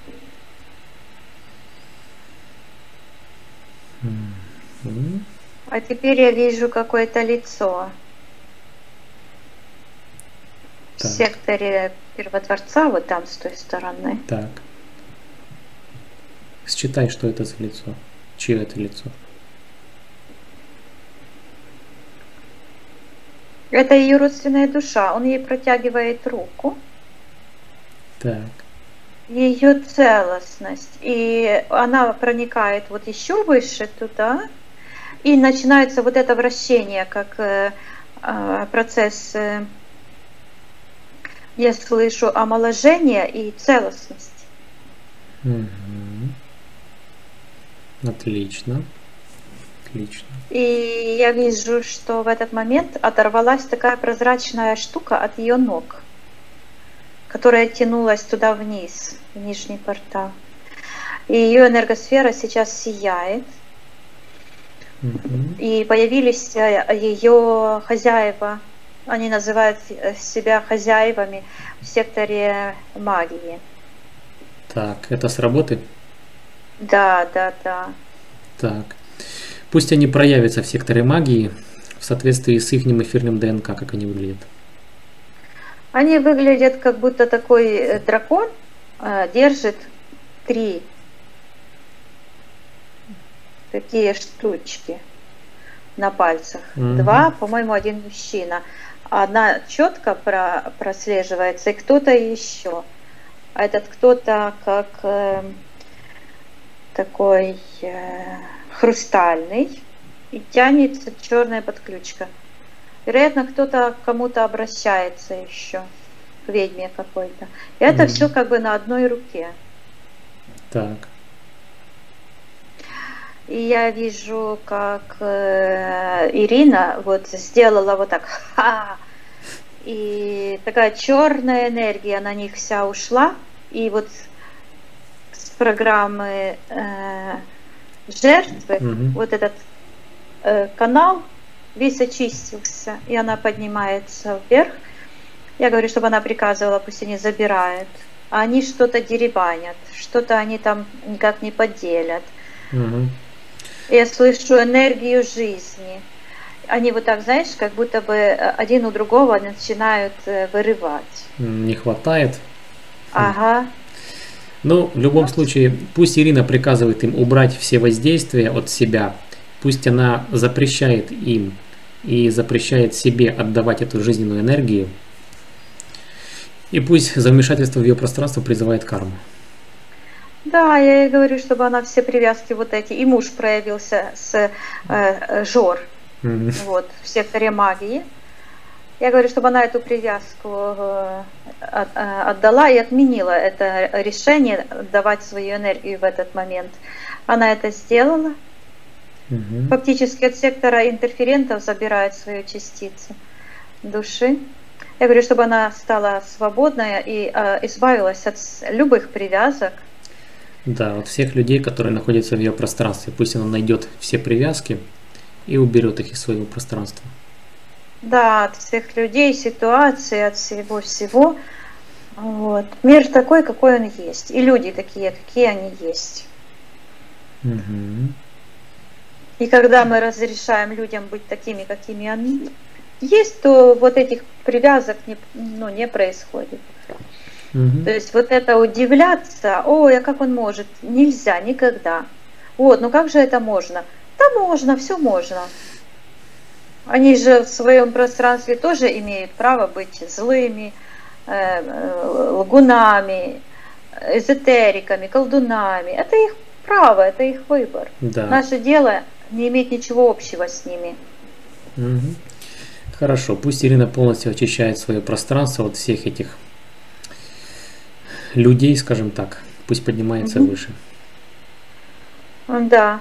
М, А теперь я вижу какое-то лицо в Так. секторе Первотворца, вот там с той стороны. Так. Считай, что это за лицо. Чье это лицо? Это ее родственная душа. Он ей протягивает руку, Так. ее целостность. И она проникает вот еще выше туда. И начинается вот это вращение, как э, э, процесс, э, я слышу, омоложения и целостности. Мгм. Отлично. Отлично. И я вижу, что в этот момент оторвалась такая прозрачная штука от ее ног, которая тянулась туда вниз, в нижний портал. И ее энергосфера сейчас сияет. Мгм. И появились ее хозяева Они называют себя хозяевами в секторе магии. Так, это с работы? Да, да, да. Так. Пусть они проявятся в секторе магии в соответствии с их эфирным ДНК, как они выглядят. Они выглядят как будто такой дракон э, держит три такие штучки на пальцах. Угу. Два, по-моему, один мужчина. Одна четко про, прослеживается, и кто-то еще. А этот кто-то как э, такой э, хрустальный, и тянется черная подключка. Вероятно, кто-то к кому-то обращается еще, к ведьме какой-то. И это Мгм. все как бы на одной руке. Так. И я вижу, как э, Ирина вот сделала вот так, ха, и такая черная энергия на них вся ушла, и вот с программы э, жертвы Мгм. вот этот э, канал весь очистился, и она поднимается вверх. Я говорю, чтобы она приказывала, пусть они забирают. А они что-то деребанят, что-то они там никак не поделят. Угу. Я слышу энергию жизни. Они вот так, знаешь, как будто бы один у другого начинают э, вырывать. Не хватает. Ага. Ну, в любом случае, пусть Ирина приказывает им убрать все воздействия от себя. Пусть она запрещает им и запрещает себе отдавать эту жизненную энергию. И пусть за вмешательство в ее пространство призывает карму. Да, я ей говорю, чтобы она все привязки вот эти. И муж проявился с э, э, Жор, Мгм. вот, в секторе магии. Я говорю, чтобы она эту привязку э, от- э, отдала и отменила это решение давать свою энергию в этот момент. Она это сделала. Мгм. Фактически от сектора интерферентов забирает свою частицу души. Я говорю, чтобы она стала свободная и э, избавилась от с- любых привязок. Да, от всех людей, которые находятся в ее пространстве. Пусть она найдет все привязки и уберет их из своего пространства. Да, от всех людей, ситуаций, от всего-всего. Вот. Мир такой, какой он есть. И люди такие, какие они есть. Мгм. И когда мы разрешаем людям быть такими, какими они есть, то вот этих привязок не, ну, не происходит. Мгм. То есть вот это удивляться, ой, а как он может? Нельзя, никогда. Вот, ну как же это можно? Да можно, все можно. Они же в своем пространстве тоже имеют право быть злыми, э, э, лгунами, эзотериками, колдунами. Это их право, это их выбор. Да. Наше дело не иметь ничего общего с ними. Мгм. Хорошо, пусть Ирина полностью очищает свое пространство от всех этих людей, скажем так. Пусть поднимается Мгм. выше. Да.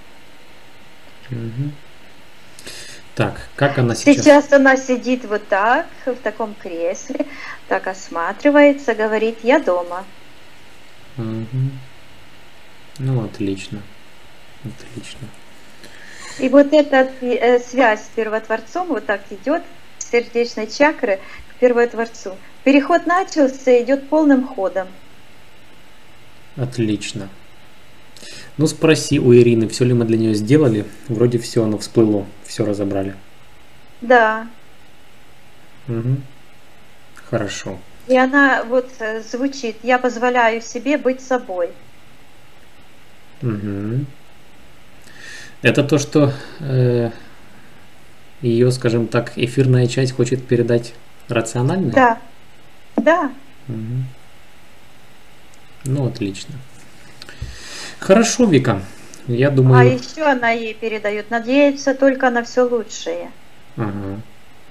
Мгм. Так, как она сейчас? Сейчас она сидит вот так, в таком кресле, так осматривается, говорит, я дома. Мгм. Ну, отлично. Отлично. И вот эта э, связь с Первотворцом вот так идет, с сердечной чакры к Первотворцу. Переход начался, идет полным ходом. Отлично. Ну, спроси у Ирины, все ли мы для нее сделали. Вроде все, оно всплыло, все разобрали. Да. Мгм. Хорошо. И она вот э, звучит, я позволяю себе быть собой. Мгм. Это то, что э, ее, скажем так, эфирная часть хочет передать рационально? Да. Да. Мгм. Ну, отлично. Хорошо, Вика. Я А думаю... еще она ей передает, надеяться только на все лучшее. Ага.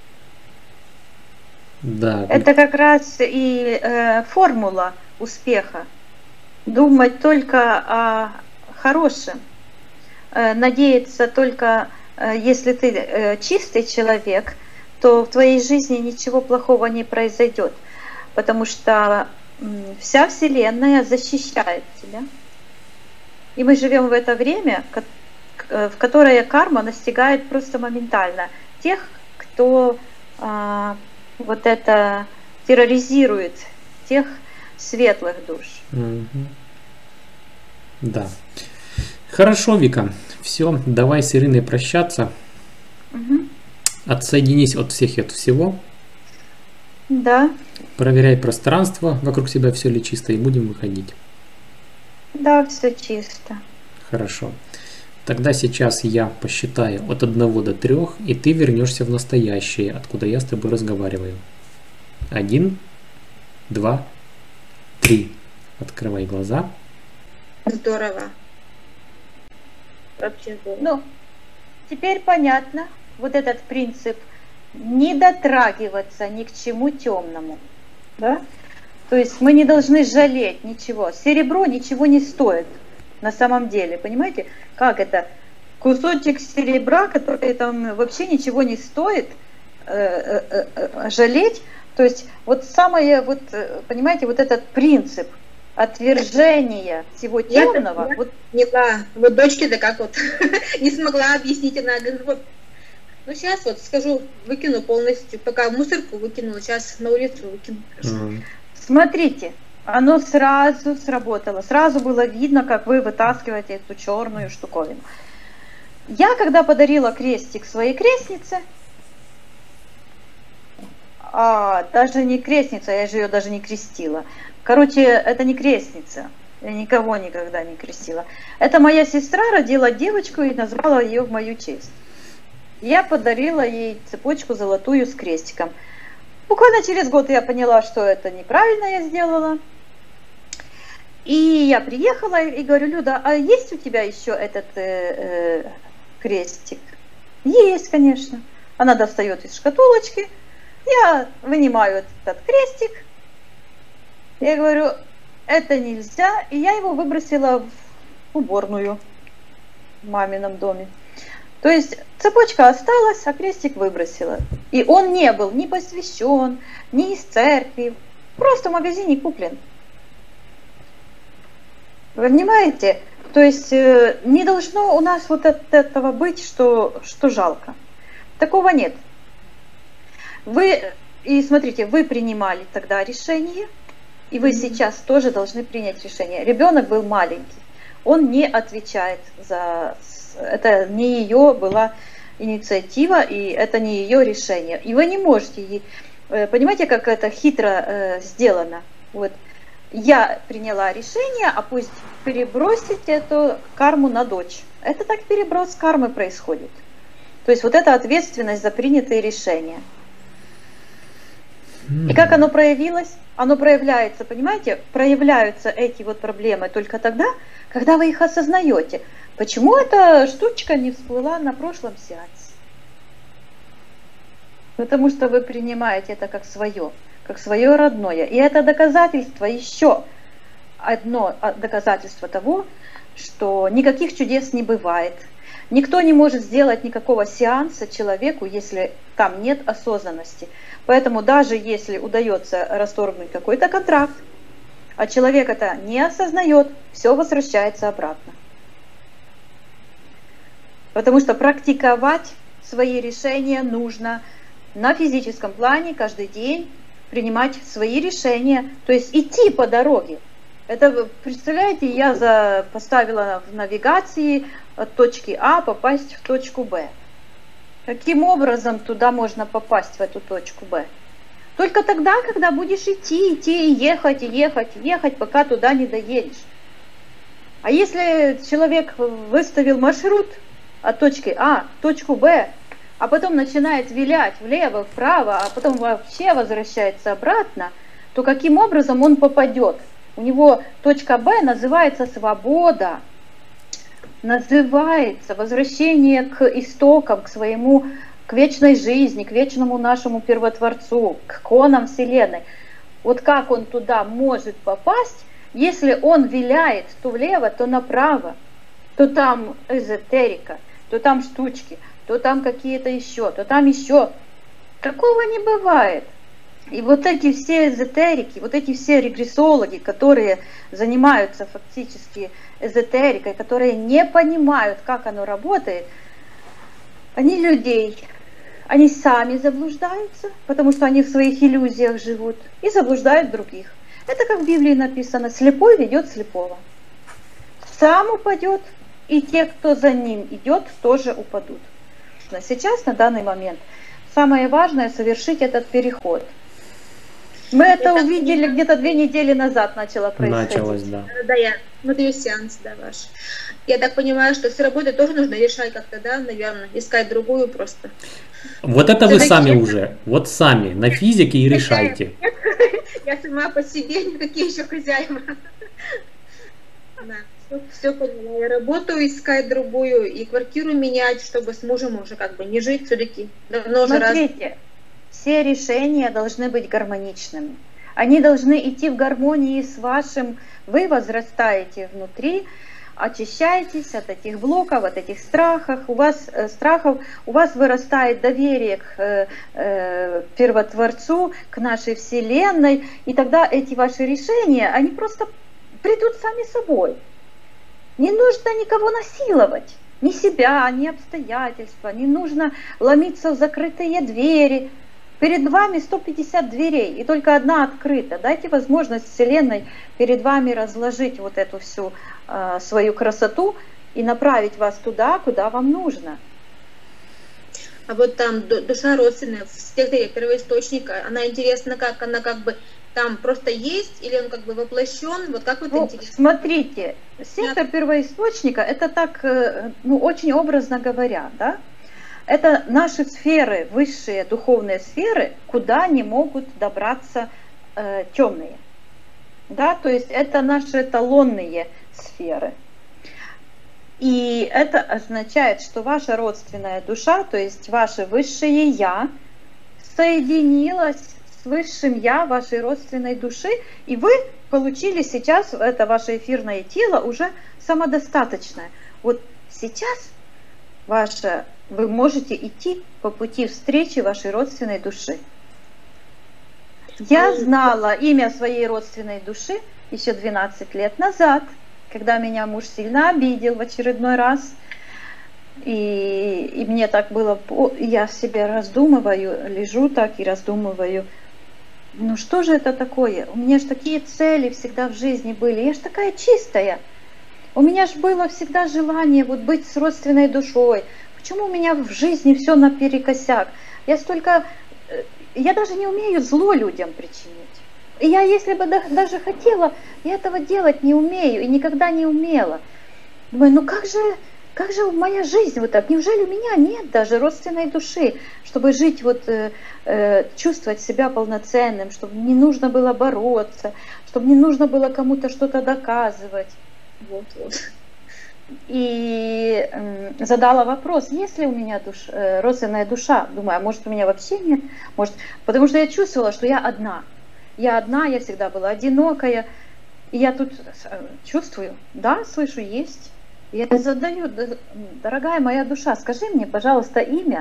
Да. Это как раз и э, формула успеха. Думать только о хорошем. Э, надеяться только, э, если ты э, чистый человек, то в твоей жизни ничего плохого не произойдет. Потому что м, вся Вселенная защищает тебя. И мы живем в это время, ко- к- э, в которое карма настигает просто моментально тех, кто а, вот это терроризирует тех светлых душ. Угу. Да. Хорошо, Вика. Все, давай с Ириной прощаться. Угу. Отсоединись от всех и от всего. Да. Проверяй пространство, вокруг себя все ли чисто, и будем выходить. Да, все чисто. Хорошо. Тогда сейчас я посчитаю от одного до трех, и ты вернешься в настоящее, откуда я с тобой разговариваю. Один, два, три. Открывай глаза. Здорово. Вообще здорово. Ну, теперь понятно вот этот принцип не дотрагиваться ни к чему темному. Да? То есть мы не должны жалеть ничего. Серебро ничего не стоит на самом деле. Понимаете, как это? Кусочек серебра, который там вообще ничего не стоит, э, э, э, жалеть. То есть вот самое, вот, понимаете, вот этот принцип отвержения всего темного. Я вот поняла. Вот дочке-то как вот не смогла объяснить, она говорит, вот, ну сейчас вот скажу, выкину полностью, пока мусорку выкинула, сейчас на улицу выкину. Mm. Смотрите, оно сразу сработало, сразу было видно, как вы вытаскиваете эту черную штуковину. Я когда подарила крестик своей крестнице, а, даже не крестница, я же ее даже не крестила. Короче, это не крестница, я никого никогда не крестила. Это моя сестра родила девочку и назвала ее в мою честь. Я подарила ей цепочку золотую с крестиком. Буквально через год я поняла, что это неправильно я сделала. И я приехала и говорю: Люда, а есть у тебя еще этот э, э, крестик? Есть, конечно. Она достает из шкатулочки. Я вынимаю этот крестик. Я говорю: это нельзя. И я его выбросила в уборную в мамином доме. То есть цепочка осталась, а крестик выбросила. И он не был ни посвящен, ни из церкви. Просто в магазине куплен. Вы понимаете? То есть э, не должно у нас вот от этого быть, что, что жалко. Такого нет. Вы, и смотрите, вы принимали тогда решение, и вы сейчас тоже должны принять решение. Ребенок был маленький, он не отвечает за... Это не ее была инициатива, и это не ее решение. И вы не можете... Понимаете, как это хитро э, сделано? Вот. Я приняла решение, а пусть перебросить эту карму на дочь. Это так переброс кармы происходит. То есть вот эта ответственность за принятые решения. И как оно проявилось? Оно проявляется, понимаете, проявляются эти вот проблемы только тогда, когда вы их осознаете. Почему эта штучка не всплыла на прошлом сеансе? Потому что вы принимаете это как свое, как свое родное. И это доказательство, еще одно доказательство того, что никаких чудес не бывает. Никто не может сделать никакого сеанса человеку, если там нет осознанности. Поэтому даже если удается расторгнуть какой-то контракт, а человек это не осознает, все возвращается обратно. Потому что практиковать свои решения нужно на физическом плане каждый день, принимать свои решения, то есть идти по дороге. Это, представляете, я за, поставила в навигации от точки А попасть в точку Б. Каким образом туда можно попасть, в эту точку Б? Только тогда, когда будешь идти, идти, и ехать, и ехать, и ехать, пока туда не доедешь. А если человек выставил маршрут от точки А в точку Б, а потом начинает вилять влево, вправо, а потом вообще возвращается обратно, то каким образом он попадет? У него точка Б называется свобода, называется возвращение к истокам, к своему, к вечной жизни, к вечному нашему первотворцу, к конам Вселенной. Вот как он туда может попасть, если он виляет то влево, то направо, то там эзотерика, то там штучки, то там какие-то еще, то там еще. Такого не бывает. И вот эти все эзотерики, вот эти все регрессологи, которые занимаются фактически эзотерикой, которые не понимают, как оно работает, они людей Они сами заблуждаются, потому что они в своих иллюзиях живут, и заблуждают других. Это как в Библии написано: слепой ведет слепого. Сам упадет, и те, кто за ним идет, тоже упадут. Но сейчас, на данный момент, самое важное — совершить этот переход. Мы это, это увидели не... где-то две недели назад начало происходить. Началось, да. Да, я смотрю сеанс, да, ваш. Я так понимаю, что с работой тоже нужно решать как-то, да, наверное, искать другую просто. Вот это вы сами уже, вот сами, на физике и решайте. Я сама по себе, никакие еще хозяева. Да, все, все поняла. Я работаю, искать другую, и квартиру менять, чтобы с мужем уже как бы не жить все-таки. Давно уже раз... Смотрите, все решения должны быть гармоничными. Они должны идти в гармонии с вашим... Вы возрастаете внутри, очищаетесь от этих блоков, от этих страхов. У вас, э, страхов, у вас вырастает доверие к э, э, Первотворцу, к нашей Вселенной. И тогда эти ваши решения, они просто придут сами собой. Не нужно никого насиловать. Ни себя, ни обстоятельства. Не нужно ломиться в закрытые двери. Перед вами сто пятьдесят дверей, и только одна открыта. Дайте возможность Вселенной перед вами разложить вот эту всю э, свою красоту и направить вас туда, куда вам нужно. А вот там душа родственная в секторе первоисточника, она интересна, как она как бы там просто есть, или он как бы воплощен, вот как вот ну, интересно? Смотрите, сектор первоисточника, это так, ну, очень образно говоря, да? Это наши сферы, высшие духовные сферы, куда не могут добраться э, темные. Да? То есть это наши эталонные сферы. И это означает, что ваша родственная душа, то есть ваше высшее Я, соединилась с высшим Я вашей родственной души, и вы получили сейчас, это ваше эфирное тело, уже самодостаточное. Вот сейчас ваше... Вы можете идти по пути встречи вашей родственной души. Я знала имя своей родственной души еще двенадцать лет назад, когда меня муж сильно обидел в очередной раз. И, и мне так было, я себе раздумываю, лежу так и раздумываю, ну что же это такое? У меня же такие цели всегда в жизни были, я же такая чистая. У меня же было всегда желание вот быть с родственной душой. Почему у меня в жизни все наперекосяк? Я столько, я даже не умею зло людям причинить. И я, если бы даже хотела, я этого делать не умею и никогда не умела. Думаю, ну как же, как же моя жизнь вот так? Неужели у меня нет даже родственной души, чтобы жить вот, э, э, чувствовать себя полноценным, чтобы не нужно было бороться, чтобы не нужно было кому-то что-то доказывать. Вот, вот. И э, задала вопрос, есть ли у меня душ, э, родственная душа. Думаю, а может у меня вообще нет? Может, потому что я чувствовала, что я одна. Я одна, я всегда была одинокая. И я тут чувствую, да, слышу, есть. Я задаю, дорогая моя душа, скажи мне, пожалуйста, имя.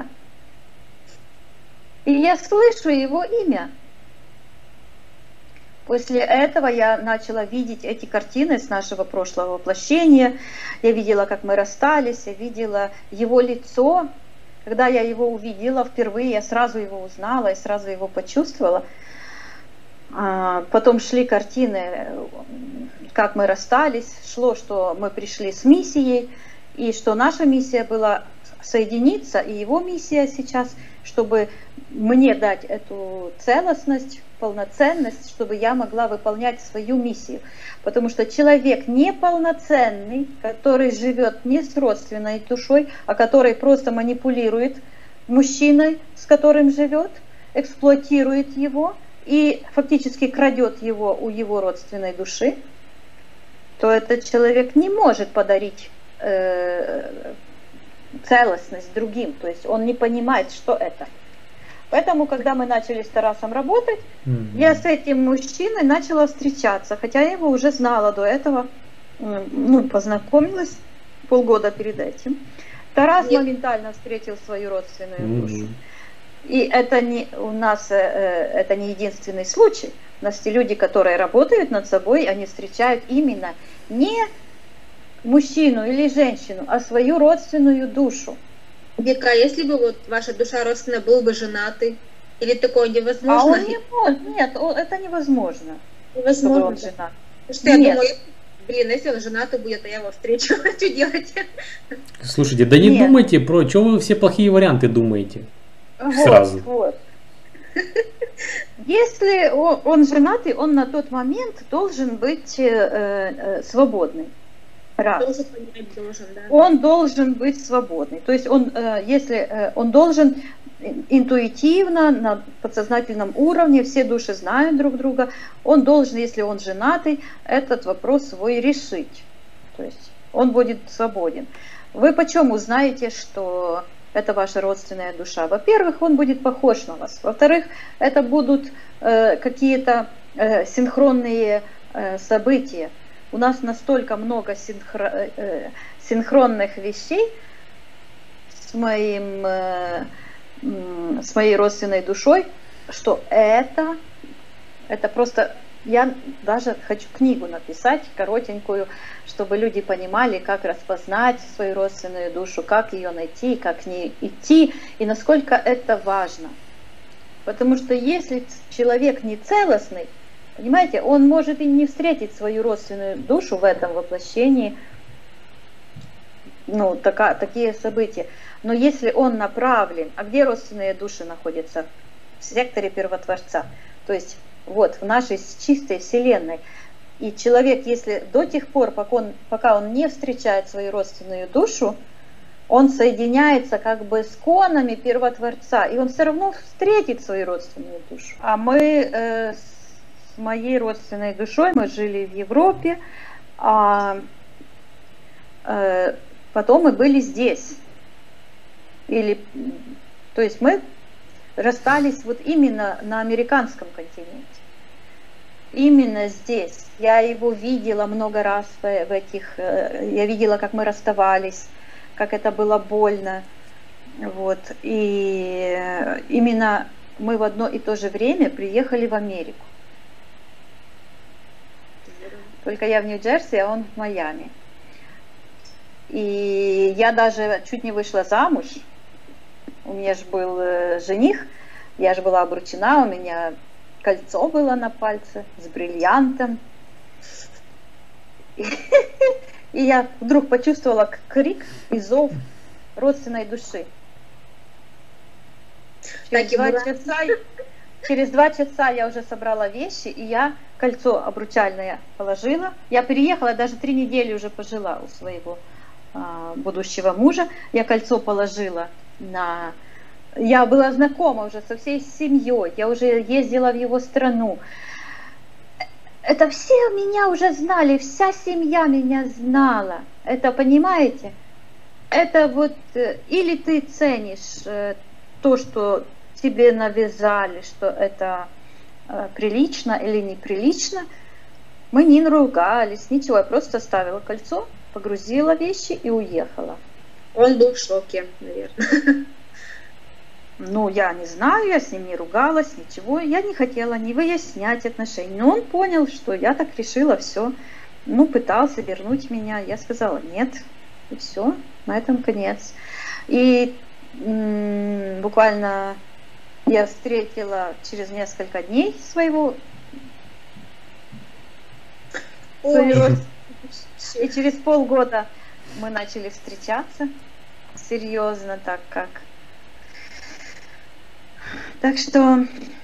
И я слышу его имя. После этого я начала видеть эти картины с нашего прошлого воплощения. Я видела, как мы расстались, я видела его лицо. Когда я его увидела впервые, я сразу его узнала и сразу его почувствовала. Потом шли картины, как мы расстались. Шло, что мы пришли с миссией, и что наша миссия была соединиться, и его миссия сейчас, чтобы мне дать эту целостность, полноценность, чтобы я могла выполнять свою миссию. Потому что человек неполноценный, который живет не с родственной душой, а который просто манипулирует мужчиной, с которым живет, эксплуатирует его и фактически крадет его у его родственной души, то этот человек не может подарить э, целостность другим. То есть он не понимает, что это. Поэтому, когда мы начали с Тарасом работать, mm-hmm. я с этим мужчиной начала встречаться, хотя я его уже знала до этого, ну, познакомилась полгода перед этим. Тарас yeah. моментально встретил свою родственную mm-hmm. душу. И это не у нас это не единственный случай. У нас те люди, которые работают над собой, они встречают именно не мужчину или женщину, а свою родственную душу. Вика, если бы вот ваша душа родственная был бы женатый, или такое невозможно? А он не может, нет, он, это невозможно. Невозможно. Он женат. Потому что я Нет. думаю, блин, если он женатый будет, то я его встречу. Что делать? Слушайте, да не Нет. думайте про... Что вы все плохие варианты думаете? Вот, Сразу. вот. Если он, он женатый, он на тот момент должен быть э, э, свободный. Раз. Тоже понять должен, да. Он должен быть свободный. То есть он, э, если э, он должен интуитивно, на подсознательном уровне, все души знают друг друга, он должен, если он женатый, этот вопрос свой решить. То есть он будет свободен. Вы почему узнаете, что это ваша родственная душа? Во-первых, он будет похож на вас. Во-вторых, это будут э, какие-то э, синхронные э, события. У нас настолько много синхро, э, синхронных вещей с моим, э, с моей родственной душой, что это, это просто... Я даже хочу книгу написать, коротенькую, чтобы люди понимали, как распознать свою родственную душу, как ее найти, как к ней идти, и насколько это важно. Потому что если человек не целостный, понимаете, он может и не встретить свою родственную душу в этом воплощении, ну, така, такие события. Но если он направлен, а где родственные души находятся? В секторе Первотворца. То есть вот в нашей чистой Вселенной. И человек, если до тех пор, пока он, пока он не встречает свою родственную душу, он соединяется как бы с конами Первотворца, и он все равно встретит свою родственную душу. А мы э, с моей родственной душой, мы жили в Европе, а э, потом мы были здесь. Или, то есть мы расстались вот именно на американском континенте. Именно здесь. Я его видела много раз в, в этих, я видела, как мы расставались, как это было больно. Вот. И именно мы в одно и то же время приехали в Америку. Только я в Нью-Джерси, а он в Майами. И я даже чуть не вышла замуж. У меня же был жених, я же была обручена, у меня кольцо было на пальце с бриллиантом. И, и я вдруг почувствовала крик и зов родственной души. Через два, часа, через два часа я уже собрала вещи, и я кольцо обручальное положила. Я переехала, даже три недели уже пожила у своего а, будущего мужа. Я кольцо положила на... Я была знакома уже со всей семьей, я уже ездила в его страну. Это все меня уже знали, вся семья меня знала. Это, понимаете? Это вот, или ты ценишь то, что тебе навязали, что это прилично или неприлично. Мы не ругались, ничего, я просто ставила кольцо, погрузила вещи и уехала. Он был в шоке, наверное. Ну, я не знаю, я с ним не ругалась, ничего. Я не хотела не выяснять отношения. Но он понял, что я так решила, все. Ну, пытался вернуть меня. Я сказала нет. И все, на этом конец. И м- буквально я встретила через несколько дней своего... своего и через полгода мы начали встречаться. Серьезно, так как... Так что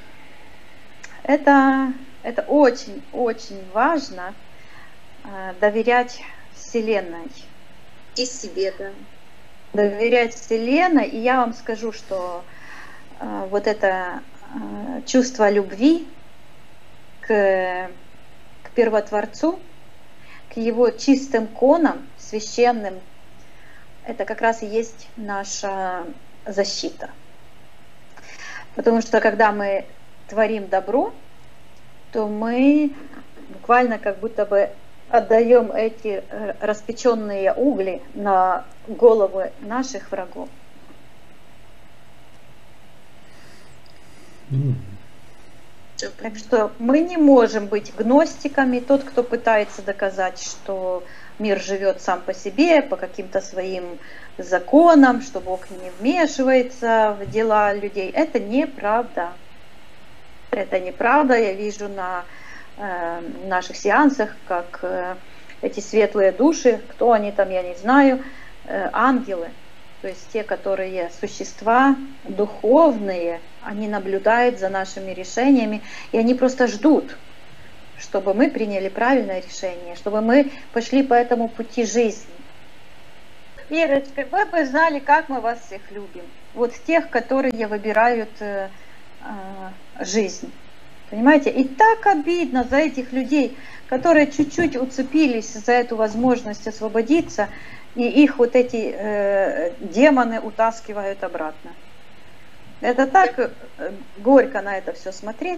это, это очень-очень важно, э, доверять Вселенной. И себе, да. Доверять Вселенной. И я вам скажу, что э, вот это э, чувство любви к, к Первотворцу, к его чистым конам, священным, это как раз и есть наша защита. Потому что когда мы творим добро, то мы буквально как будто бы отдаем эти распеченные угли на головы наших врагов. Mm. Так что мы не можем быть гностиками. Тот, кто пытается доказать, что мир живет сам по себе, по каким-то своим законам, что Бог не вмешивается в дела людей. Это неправда. Это неправда. Я вижу на э, наших сеансах, как э, эти светлые души, кто они там, я не знаю, э, ангелы, то есть те, которые существа духовные, они наблюдают за нашими решениями, и они просто ждут, чтобы мы приняли правильное решение, чтобы мы пошли по этому пути жизни. Ирочка, вы бы знали, как мы вас всех любим. Вот тех, которые выбирают э, э, жизнь. Понимаете? И так обидно за этих людей, которые чуть-чуть уцепились за эту возможность освободиться, и их вот эти э, демоны утаскивают обратно. Это так э, горько на это все смотреть.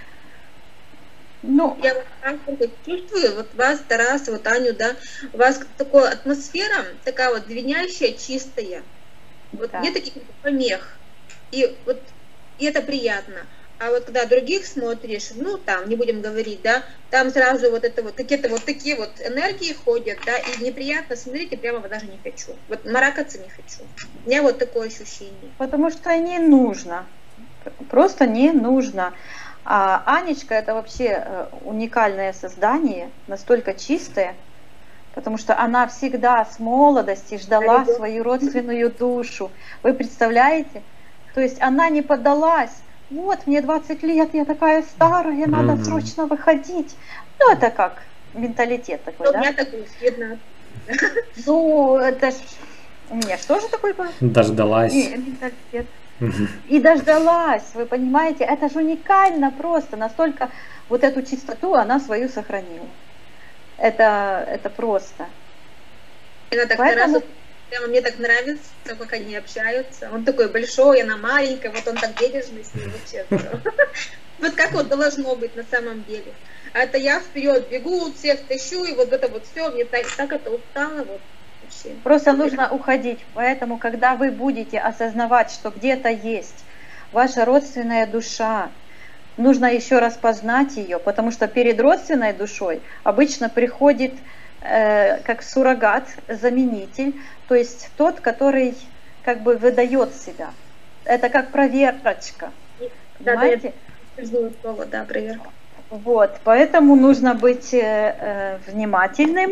Ну, я вот чувствую, вот вас, Тарас, вот Аню, да, у вас такая атмосфера, такая вот звенящая, чистая, вот да. Нет таких помех, и вот и это приятно. А вот когда других смотришь, ну там, не будем говорить, да, там сразу вот это вот, какие-то вот такие вот энергии ходят, да, и неприятно смотреть, и прямо даже не хочу. Вот маракаться не хочу. У меня вот такое ощущение. Потому что не нужно, просто не нужно. А Анечка это вообще уникальное создание, настолько чистое, потому что она всегда с молодости ждала свою родственную душу. Вы представляете? То есть она не поддалась. Вот, мне двадцать лет, я такая старая, надо mm-hmm. срочно выходить. Ну, это как менталитет такой, ну, да? У меня такой видно. Ну, это ж... У меня что же такой был? Дождалась. И, менталитет. И дождалась, вы понимаете, это же уникально просто, настолько вот эту чистоту она свою сохранила. Это, это просто. Она так Поэтому... Прямо мне так нравится, как они общаются. Он такой большой, она маленькая, вот он так бережный с ней вообще. Вот как вот должно быть на самом деле. А это я вперед бегу, всех тащу, и вот это вот все, мне так, так это устало вот. Просто нужно уходить. Поэтому, когда вы будете осознавать, что где-то есть ваша родственная душа, нужно еще раз познать ее, потому что перед родственной душой обычно приходит э, как суррогат, заменитель, то есть тот, который как бы выдает себя. Это как проверочка. Да, понимаете? Да, я слово, да, проверка. Вот, поэтому нужно быть э, внимательным,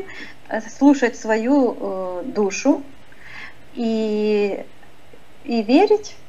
слушать свою э, душу и, и верить,